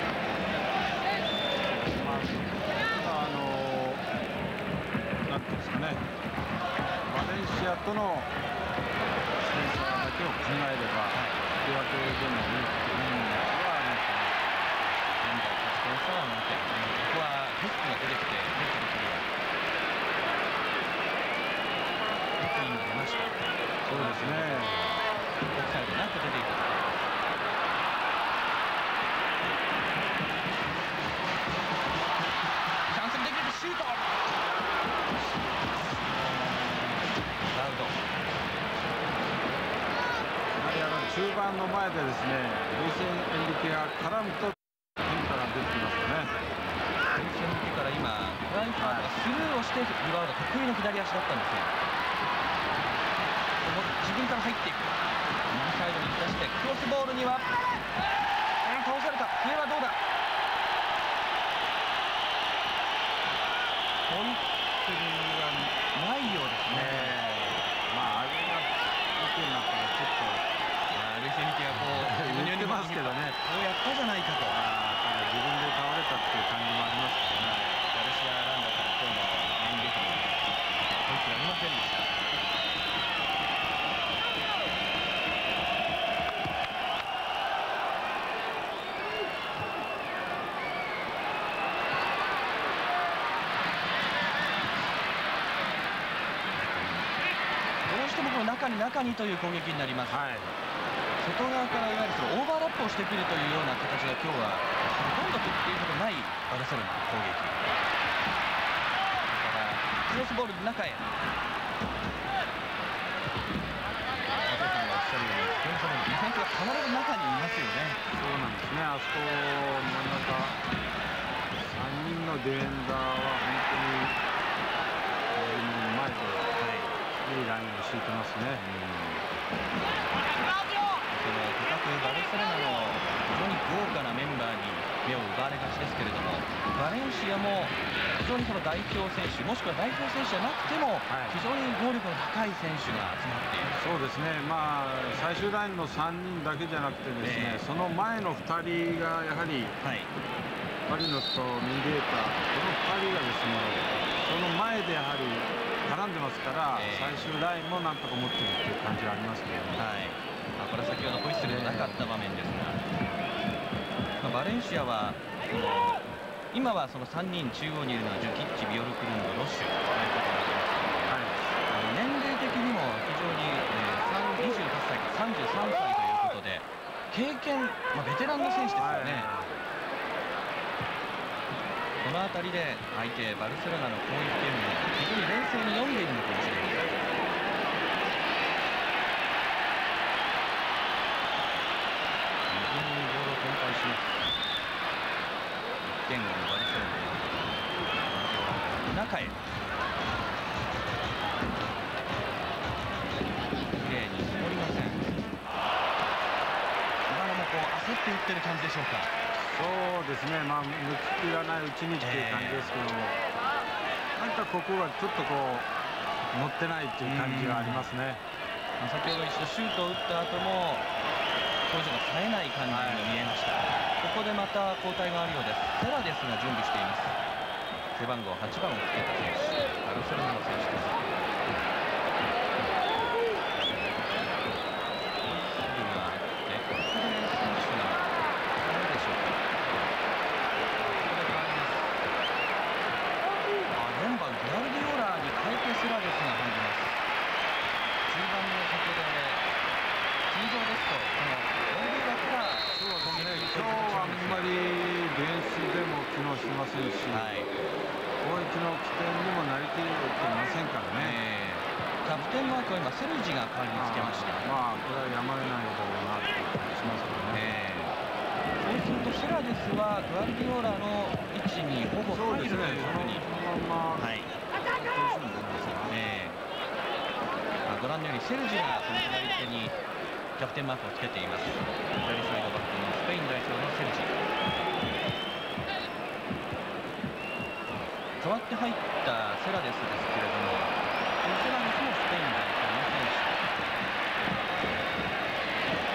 まあ、あのなんていうんですかね、バレンシアとの点差だけを考えれば、引き分けでもいいっていうのはありますね。 現在勝ち点差はななてん、ここはヘスクが出てきて、ヘスクの次はヘスクインが出ました。 そうですね。 オフサイドなく出ていたところです。チャンスにできるシュート。アウト。 やはりあの中盤の前でですね、ルイス・エンリケが絡むと変化が出てきますよね。 ルイス・エンリケから今フランクファートがスルーをしてリバウド、得意の左足だったんですが、自分から入っていく。右サイドに出してクロスボールには、えー、倒された。笛はどうだ。ホイッスルはないようですね。 まああれが見てなったらちょっとルイス・エンリケがこう自分言ってますけどね、 こうやったじゃないかと。 あ自分で倒れたっていう感じもありますからね。 ガルシア・ランダから今日のメインレフェリーホイッスルありませんでした。中に中にという攻撃になります。はい、外側からいわゆるそのオーバーラップをしてくるというような形が今日はほとんどということないバルセロナの攻撃。だからクロスボールの中へ。松井さんがおっしゃるようにそのディフェンスが必ず中にいますよね。 そうなんですね。あそこ真ん中さんにんのディフェンダーは本当に前で、はいいいラインを敷いてますね。 そのとかくバルセロナの非常に豪華なメンバーに目を奪われがちですけれども、バレンシアも非常にその代表選手もしくは代表選手じゃなくても、はい、非常に能力の高い選手が集まっている。 そうですね。まあ最終ラインのさんにんだけじゃなくてですね、えー、その前のふたりがやはり、はい、マリノスとミンデータ、このふたりがですね、その前でやはり絡んでますから、えー、最終ラインもなんとか持ってるっていう感じがありますけどね。はい、 まあ、これは先ほどホイッスルのなかった場面ですが、まあ、バレンシアはその今はそのさんにん中央にいるのはジュキッチ、ビオルクルンド、ロッシュということになりますけど、はい、年齢的にも非常に、えー、にじゅうはっさいからさんじゅうさんさいということで経験、まあ、ベテランの選手ですよね。はい、この辺りで相手バルセロナの攻撃というのを非常に冷静に読んでいるのかもしれません。右にボールを展開します。いってんを追うバルセロナ、中へきれいに絞りません。今のもこう焦って打ってる感じでしょうか。 そうですね、まあ、抜き切らないうちにっていう感じですけども、えー、なんかここがちょっとこう乗ってないっていう感じがありますね。 先ほど一度シュートを打った後も表情が冴えない感じに見えました。はい、ここでまた交代があるようです。セラデスが準備しています。背番号はちばんをつけた選手、バルセロナの選手です。 してませんし、はい、攻撃の起点にもなりきれていませんからね。 えー、キャプテンマークは今セルジが代わりにつけました。 まあこれはやまれないだろうなという感じしますけどね。 えー、そうするとセラデスはグアルディオーラの位置にほぼ入るというふうに、 そのまま、はい、 えーまあ、ご覧のようにセルジがその左手にキャプテンマークをつけています。左サイドバックのスペイン代表のセルジ。代わって入ったセラデスですけれども、セラデスもスペイン代表の選手。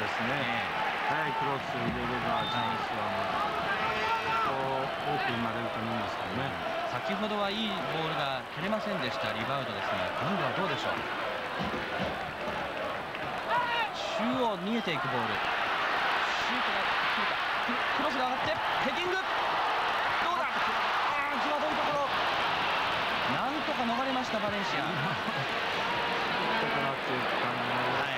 ですね、速いクロスを入れればチャンスはもう多く生まれると思うんですけどね。 先ほどはいいボールが蹴れませんでしたリバウドですが、今度はどうでしょう。中央逃げていくボール、シュートが来るか、クロスが上がってヘディング、どうだ、あー際どいところ、なんとか逃れましたバレンシア。 とかなっていう感じの、はい、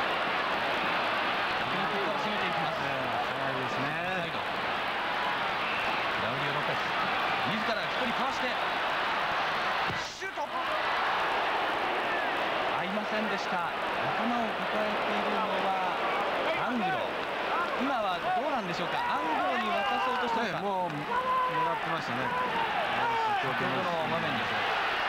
ここから攻めていきます。 早いですね。 サイドクラウディオ・ロペス自ら一人かわしてシュート、合いませんでした。頭を抱えているのはアングロ、今はどうなんでしょうか。アングロに渡そうとしたのか、 ね、もう狙ってましたね。 先ほどの場面です。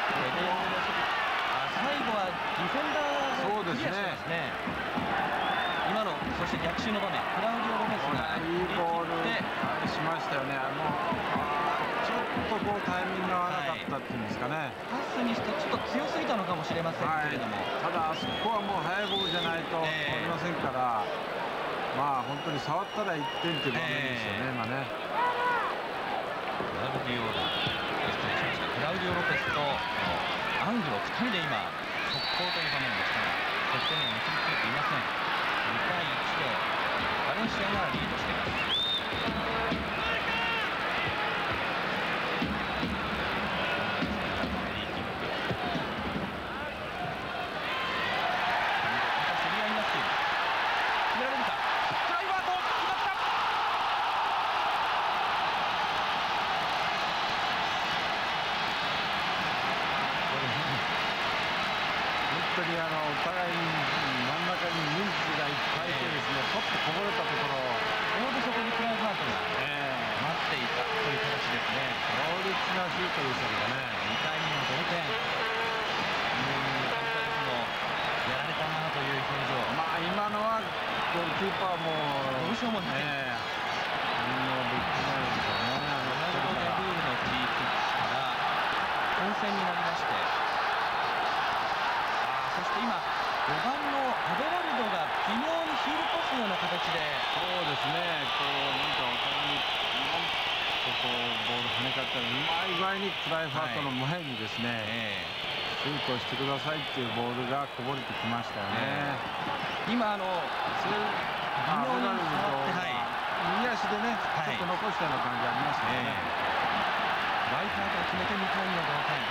最後はディフェンダーがクリアしてますね。今のそして逆襲の場面、クラウディオ・ロペスがいいボールしましたよね。あのちょっとこうタイミングが合わなかったっていうんですかね、 パスにしてちょっと強すぎたのかもしれませんけれども、はい、 ただあそこはもう速いボールじゃないと通りませんから、えー、まあ本当に触ったらいってんっていう場面ですよね、えー、今ね。 クラウディオ・失礼しましたクラウディオ・ロペスとアングロふたりで今速攻という場面でしたが、得点には結びついていません。にたいいちでバレンシアがリードしています。 お互いに真ん中に人数がいっぱいいてですね、ポッとこぼれたところ、 ちょうどそこにクライブハートが待っていたという形ですね。 強烈なシュートでしたけどね。 にたいにの同点。うん、もやられたなという表情。 まあ今のはゴールキーパーもどうしようもない。 ね、反応できないですよね。 ロナルド・ヤブールのフリーキックから混戦になりまして、そして今ごばんのアベラルドが微妙にヒールパスのような形で、 そうですね、こうなんかお互いになんとこうボール跳ね返ったらうまい具合にクライファートの前にですね、はい、シュートしてくださいっていうボールがこぼれてきましたよね。 今あの微妙に触って、はい、 右足でね、はい、ちょっと残したような感じありましたよね。 ライファートを決めてにたいの同点。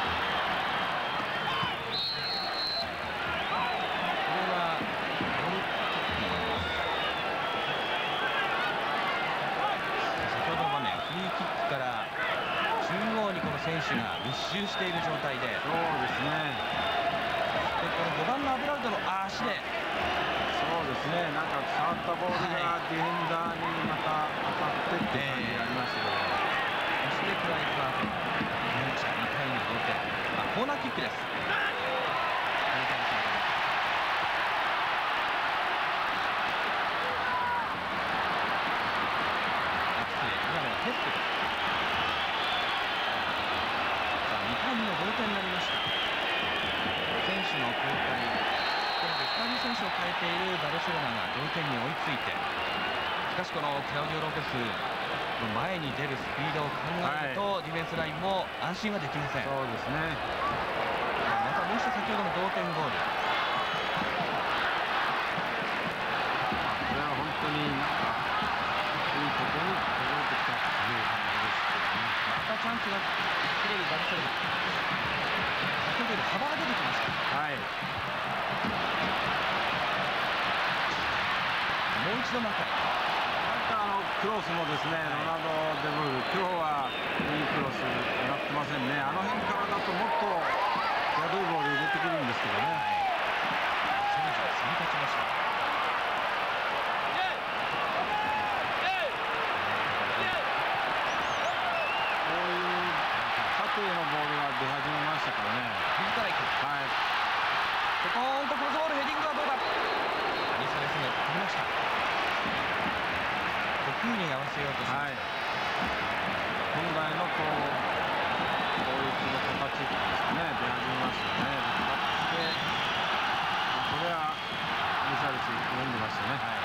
選手が密集している状態で、 そうですね。 でこのごばんのアベラルドの足で、 そうですね、なんか触ったボールがディフェンダーにまた当たってっていう感じがありましたけど、 えー、そしてクライファートのにたいの同点、あ、コーナーキックです。ヘッドです。にの同点になりました。選手の交代、これでふたり選手を変えているバルセロナが同点に追いついて、しかしこのクラウディオ・ロペスの前に出るスピードを考えると、はい、ディフェンスラインも安心はできません。 そうですね。 またもう一度先ほどの同点ゴール、 これは本当になんかいいところに戻ってきたという感じですけどね。 またチャンスが作れるバルセロナ、先ほどより幅が出てきました。はい、もう一度またあのクロスもですね、ロナウド・デブール、今日はいいクロスになってませんね。あの辺からだともっと鋭いボール入れてくるんですけどね。はい、 選手が競り勝ちました。 縦のボールが出始めましたからね。 自ら行く。はい。ポコーンとクロスボール、ヘディングはどうだ。アリサレスが取りました。得意に合わせようとしました。はい、 本来のこう攻撃の形ですね、出始めましたね。そしてこれはアリサレス読んでましたね。はい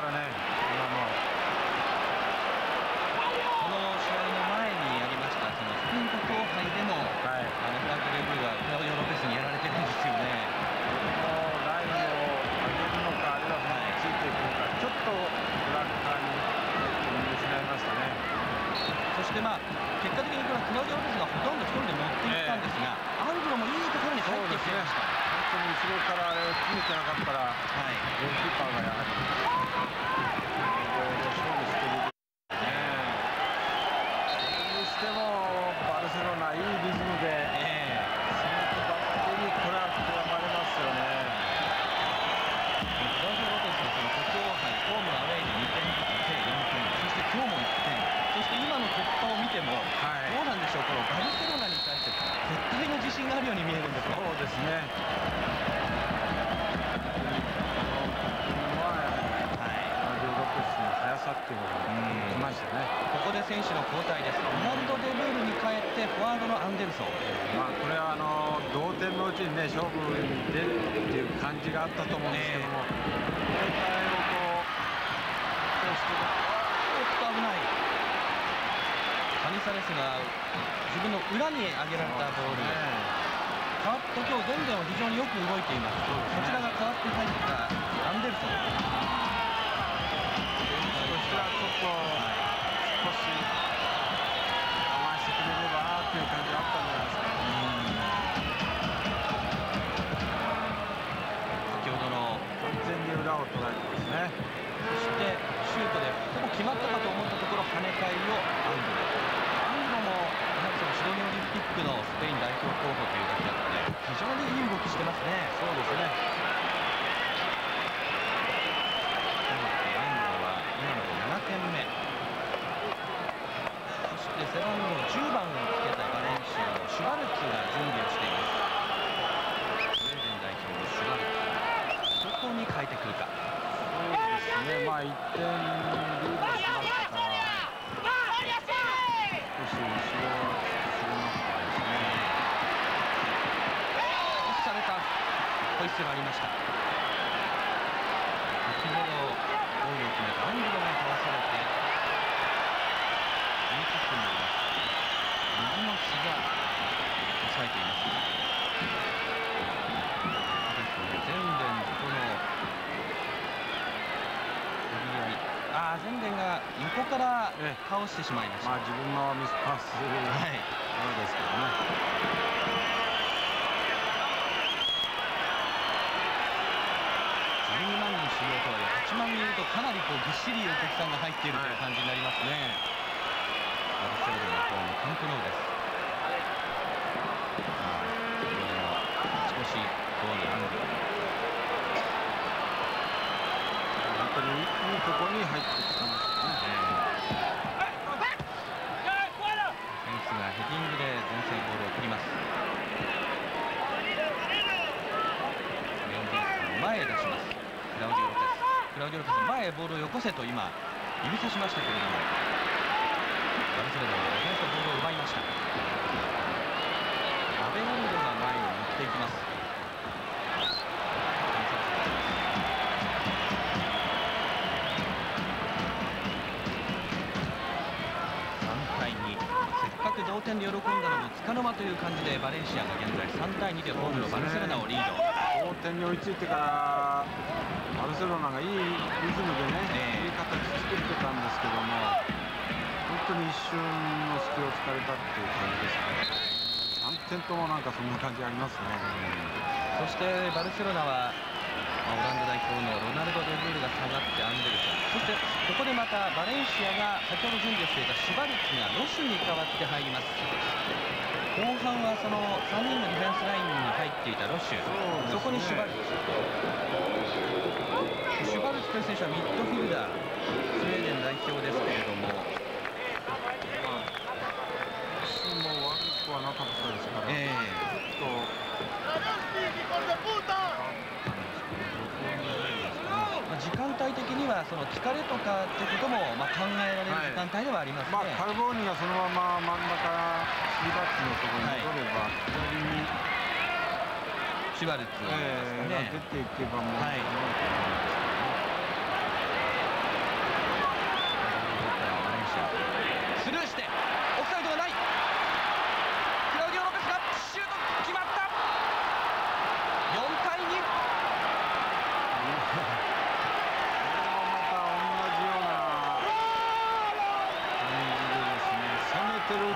からね、今も。 この試合の前にやりましたそのスペイン国王杯でも、はい、あのフランク・デ・ブールはクラウディオ・ロペスにやられてるんですよね。 このラインを上げるのか、あるいはついていくのか、ちょっとフランカーに見失いましたね。 そしてまあ結果的にこれはクラウディオ・ロペスがほとんど一人で乗っていったんですが、えー、アングロもいいところに入ってきていました。 本当に後ろからあれを決めてなかったら、はい、ゴールキーパーがやはりボールを勝負している。でもバルセロナいいリズムで、えー、そのバッテリーこれは極まれますよね。 クラウディオ・ロペスはその国王杯ホームアウェイでにてんずつ計よんてん、そして今日もいってん、そして今の突破を見ても、はい、どうなんでしょう、このバルセロナに対して絶対の自信があるように見えるんですが。 そうですね。っていうのが来ましたね。 ここで選手の交代です。ロナルド・デ・ブールに代えてフォワードのアンデルソン。 まあこれはあの同点のうちにね勝負に出るっていう感じがあったと思うんですけども、交代をこう通しておっと危ない。カニサレスが自分の裏に上げられたボール。変わった今日全米は非常によく動いています。こちらが変わって入ったアンデルソン。 ちょっと少し我慢してくれればという感じがあったんじゃないですか。 先ほどの完全に裏を捉えてますね。 そしてシュートでほぼ決まったかと思ったところ跳ね返りをアングロ。アングロもやはりそのシドニーオリンピックのスペイン代表候補というだけあって非常にいい動きしてますね。 そうですね。 背番号じゅうばんをつけたバレンシアのシュバルツが準備をしています。スウェーデン代表のシュバルツ、どこに変えてくるか。 そうですね、まあいってんリードしましたから少し後ろはするのかですね。 パスされたホイッスルがありました。先ほどゴールを決めたアングロがかわされてフリーキックになります。右の膝抑えています。ですね、ゼンデンとの取り合い。ああ、ゼンデンが横から倒してしまいました。 まあ自分のミスパスそうですけどね。 じゅうにまんにん収容とはいえはちまんにんいるとかなりこうぎっしりお客さんが入っているという感じになりますね。バルセロナのホームカンプノウです。勝ち越しゴールアングロ。 本当にいいところに入ってきたんですよね。 選手がヘディングで前線ボールを送ります。レオン・ディースの前へ出します。クラウディオ・ロペス。クラウディオ・ロペス前へボールをよこせと今指さしましたけれども、バルセロナのディフェンスのボールを奪いました。アベナルドが前に持っていきます。さんたいに、せっかく同点で喜んだのもつかの間という感じでバレンシアが現在さんたいにでホームのバルセロナをリード。 同点に追いついてからバルセロナがいいリズムでね、いい形作ってたんですけども、本当に一瞬の隙を突かれたっていう感じですね。さんてんともなんかそんな感じありますね。 そしてバルセロナはオランダ代表のロナルド・デ・ブールが下がってアンデルソン、そしてここでまたバレンシアが先ほど準備をしていたシュバルツがロシュに代わって入ります。後半はそのさんにんのディフェンスラインに入っていたロシュ、 そ, ね、そこにシュバルツ、シュバルツという選手はミッドフィルダー、スウェーデン代表ですけれども、 ロシュも悪くはなかったですから、えー、ちょっと時間帯的にはその疲れとかってこともまあ考えられる時間帯ではありますね。 はい、まあ、カルボーニがそのまま真ん中スリーバックのところに戻れば、左にシュバルツですかね、 えー、出ていけばもう、はい、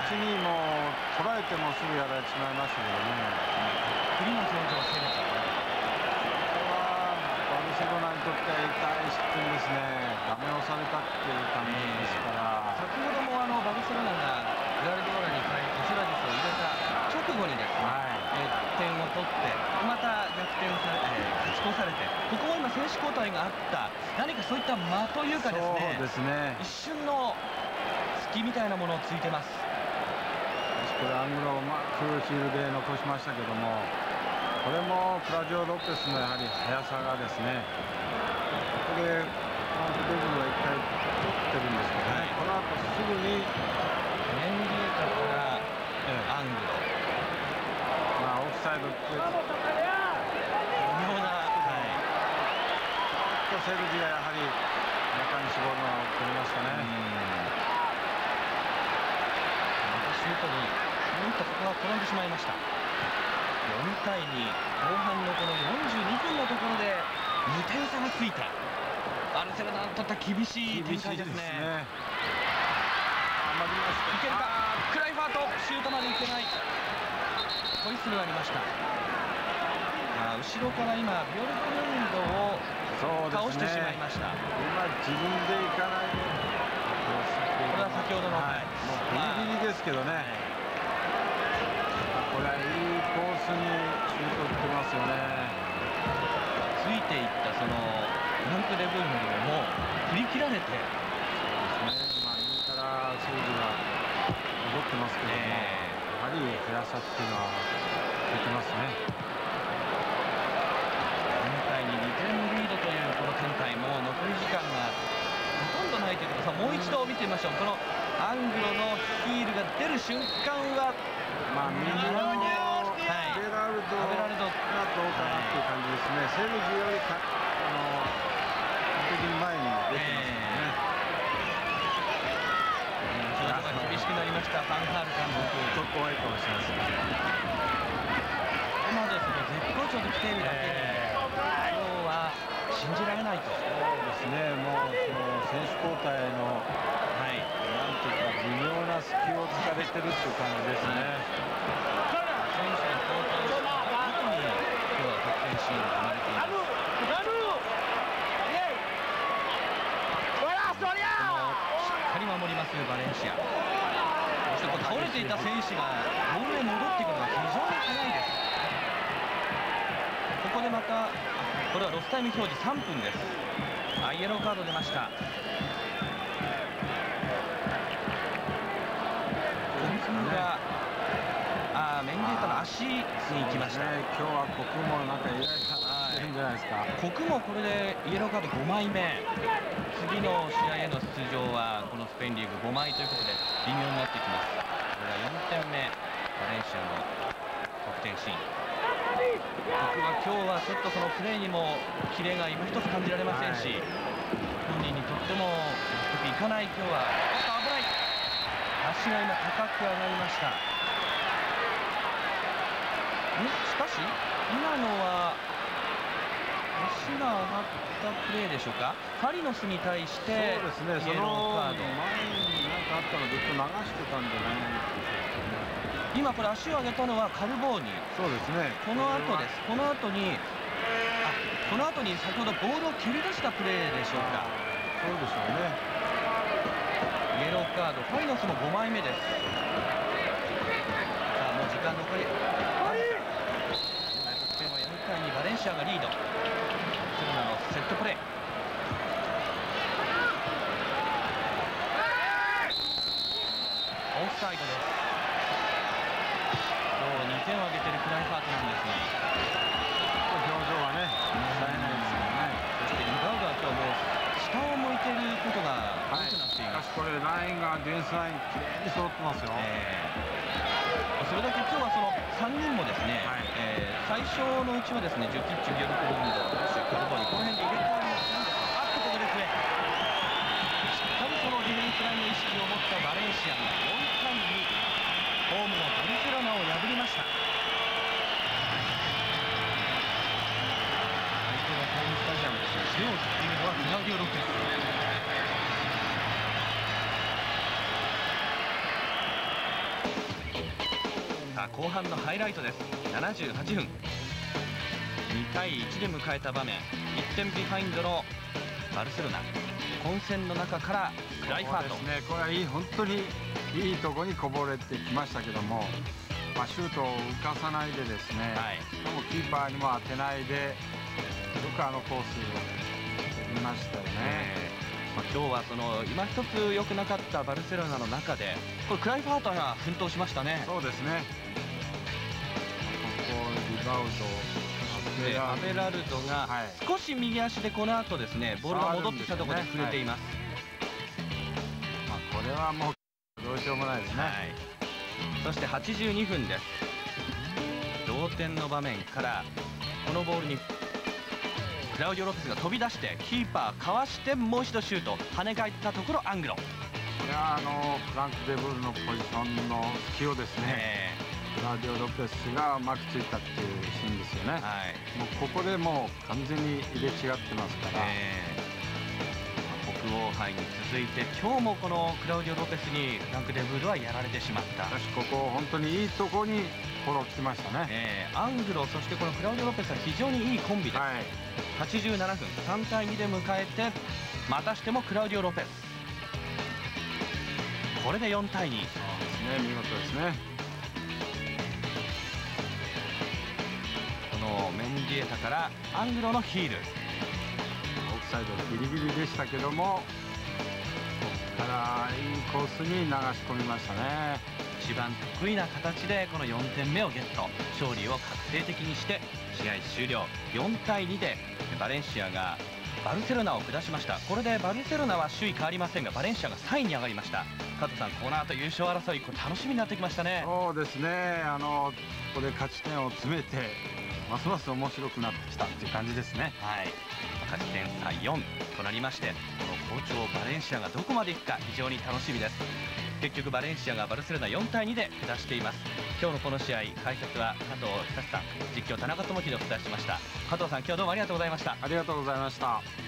ちにもう捉えてもすぐやられてしまいましたけどね。 栗の表情をしてるんですよ。 これはバルセロナにとっては痛い失点ですね。ダメ押されたっていう感じですから、 先ほどもあのバルセロナがグアルディオラに変えカスラジスを入れた直後にですね、 はいえー点を取ってまた逆転され、えー勝ち越されて、ここも今選手交代があった、何かそういった間というかですね、 そうですね。 一瞬の隙みたいなものをついてます。 これアングロをうまくヒールで残しましたけども、これもクラジオ・ロペスのやはり速さがですね、ここでフランク・デブルは一回取ってるんですけどね、はい、この後すぐにメンディエタからアングロ、 まあ、オフサイドって微妙な、 はい、 セルジがやはり中に絞るのを取りましたね。 またシュートにうんとそこが転んでしまいました。よんたいに、後半のこのよんじゅうにふんのところでにてん差がついて、バルセロナにとっては厳しい展開ですね。 余りました。 いけるか、クライファート、シュートまでいけない、ホイッスルがありました。あ後ろから今ビオルクルンドを倒してしまいました。 今自分で行かない、 これは先ほどの、 はい、もうビリビリですけどね、これはいいコースにシュート打ってますよね。 ついていったそのフランク・デブルムにももう振り切られて、 そうですね、まあ、右からセルジが戻ってますけども、えー、やはり速さっていうのは出てますね。 よんたいににてんリードというこの展開、もう残り時間がほとんどないということで、もう一度見てみましょう。このアングロのヒールが出る瞬間は、 まあ、右のベラルドがどうかなっていう感じですね。セルジよりかあの完璧に前に出てますからね。 表情が厳しくなりました、ファンハール監督。 ちょっと怖いかもしれないですね。 ここまでその絶好調で来ているだけに、えー、今日は信じられないと。 そうですね、もうその選手交代の、はい、なんていうか微妙な隙を突かれてるっていう感じですね。 選手の交代をした後に今日は得点シーンが生まれています。しっかり守りますバレンシア。そして倒れていた選手がボールへ戻っていくのが非常に速いです。ここでまたこれはロスタイム表示さんぷんです。あ、イエローカード出ました。があメンディエタの足に行きました、ね、 今日は国もなんかイライラしてるんじゃないですか。 国もこれでイエローカードごまいめ、次の試合への出場はこのスペインリーグごまいということで微妙になってきます。これはよんてんめ、バレンシアの得点シーン。僕は今日はちょっとそのプレーにもキレが今一つ感じられませんし、はい、本人にとっても納得いかない今日は。おっと危ない、足が今高く上がりました。んしかし今のは足が上がったプレーでしょうか。ファリノスに対してそうですね、イエローカード、前に何かあったのずっと流してたんじゃないでしょうか。 今これ足を上げたのはカルボーニ。 そうですね、 この後です。この後にあこの後に先ほどボールを蹴り出したプレーでしょうか。 そうでしょうね。 イエローカード、ファリノスもごまいめです。さあもう時間残り、得点はよんたいにバレンシアがリード。セルナのセットプレー、オフサイドです。今日にてんを挙げているクライファートなんですが、 表情はね冴えないですよね。 そしてリバウドは今日も下を向いていることが多くなっています。 しかしこれラインがディフェンスラインきれいに揃ってますよ、えー、それだけ今日はそのさんにんもですね、はい、えー、最初のうちはですねジュキッチ、ビオルクルンド、ロシュ、カルボーニ、この辺で入れ替わりをするんですが、あっとここで笛、しっかりそのディフェンスラインの意識を持ったバレンシアがよんたいにホームのバルセロナを破りました。相手のホームスタジアムですが、背を振っているのはクラウディオ・ロペス。 さあ後半のハイライトです。ななじゅうはちふん、にたいいちで迎えた場面、いってんビハインドのバルセロナ、混戦の中からクライファート。 そうですね、これはいい、本当にいいとこにこぼれてきましたけども、まあ、シュートを浮かさないでですね、はい、しかもキーパーにも当てないで、よくあのコースを見ましたよね。 えーまあ、今日はその今一つ良くなかったバルセロナの中で、これクライファートが奮闘しましたね。 そうですね、ここリバウンドでアベラルドが少し右足でこの後ですね、ボールが戻ってきたところで触れています。 まあ、これはもうどうしようもないですね。はい、 そしてはちじゅうにふんです。同点の場面からこのボールにクラウディオ・ロペスが飛び出してキーパーかわしてもう一度シュート、跳ね返ったところアングロ。 いや、あのフランク・デブールのポジションの隙をですね、クラウディオ・ロペスがうまくついたっていうシーンですよね。はい、もうここでもう完全に入れ違ってますから、えー、北欧杯に続いて今日もこのクラウディオ・ロペスにフランク・デブールはやられてしまった。 しかしここ本当にいいとこにフォロー来ましたね。 えー、アングロ、そしてこのクラウディオ・ロペスは非常にいいコンビです。はい、はちじゅうななふん、さんたいにで迎えてまたしてもクラウディオ・ロペス、これでよんたいに。 そうですね、見事ですね。 このメンディエタからアングロのヒール、 オフサイドギリギリでしたけども、ここからいいコースに流し込みましたね。 一番得意な形でこのよんてんめをゲット、勝利を確定的にして試合終了。よんたいにでバレンシアがバルセロナを下しました。これでバルセロナは首位変わりませんが、バレンシアがさいに上がりました。加藤さん、この後優勝争い、これ楽しみになってきましたね。 そうですね、あのここで勝ち点を詰めてますます面白くなってきたっていう感じですね。 はい、勝ち点差よんとなりまして、この好調バレンシアがどこまでいくか非常に楽しみです。結局バレンシアがバルセロナよんたいにで下しています。今日のこの試合、解説は加藤久志さん、実況田中智樹でお伝えしました。加藤さん、今日どうもありがとうございました。 ありがとうございました。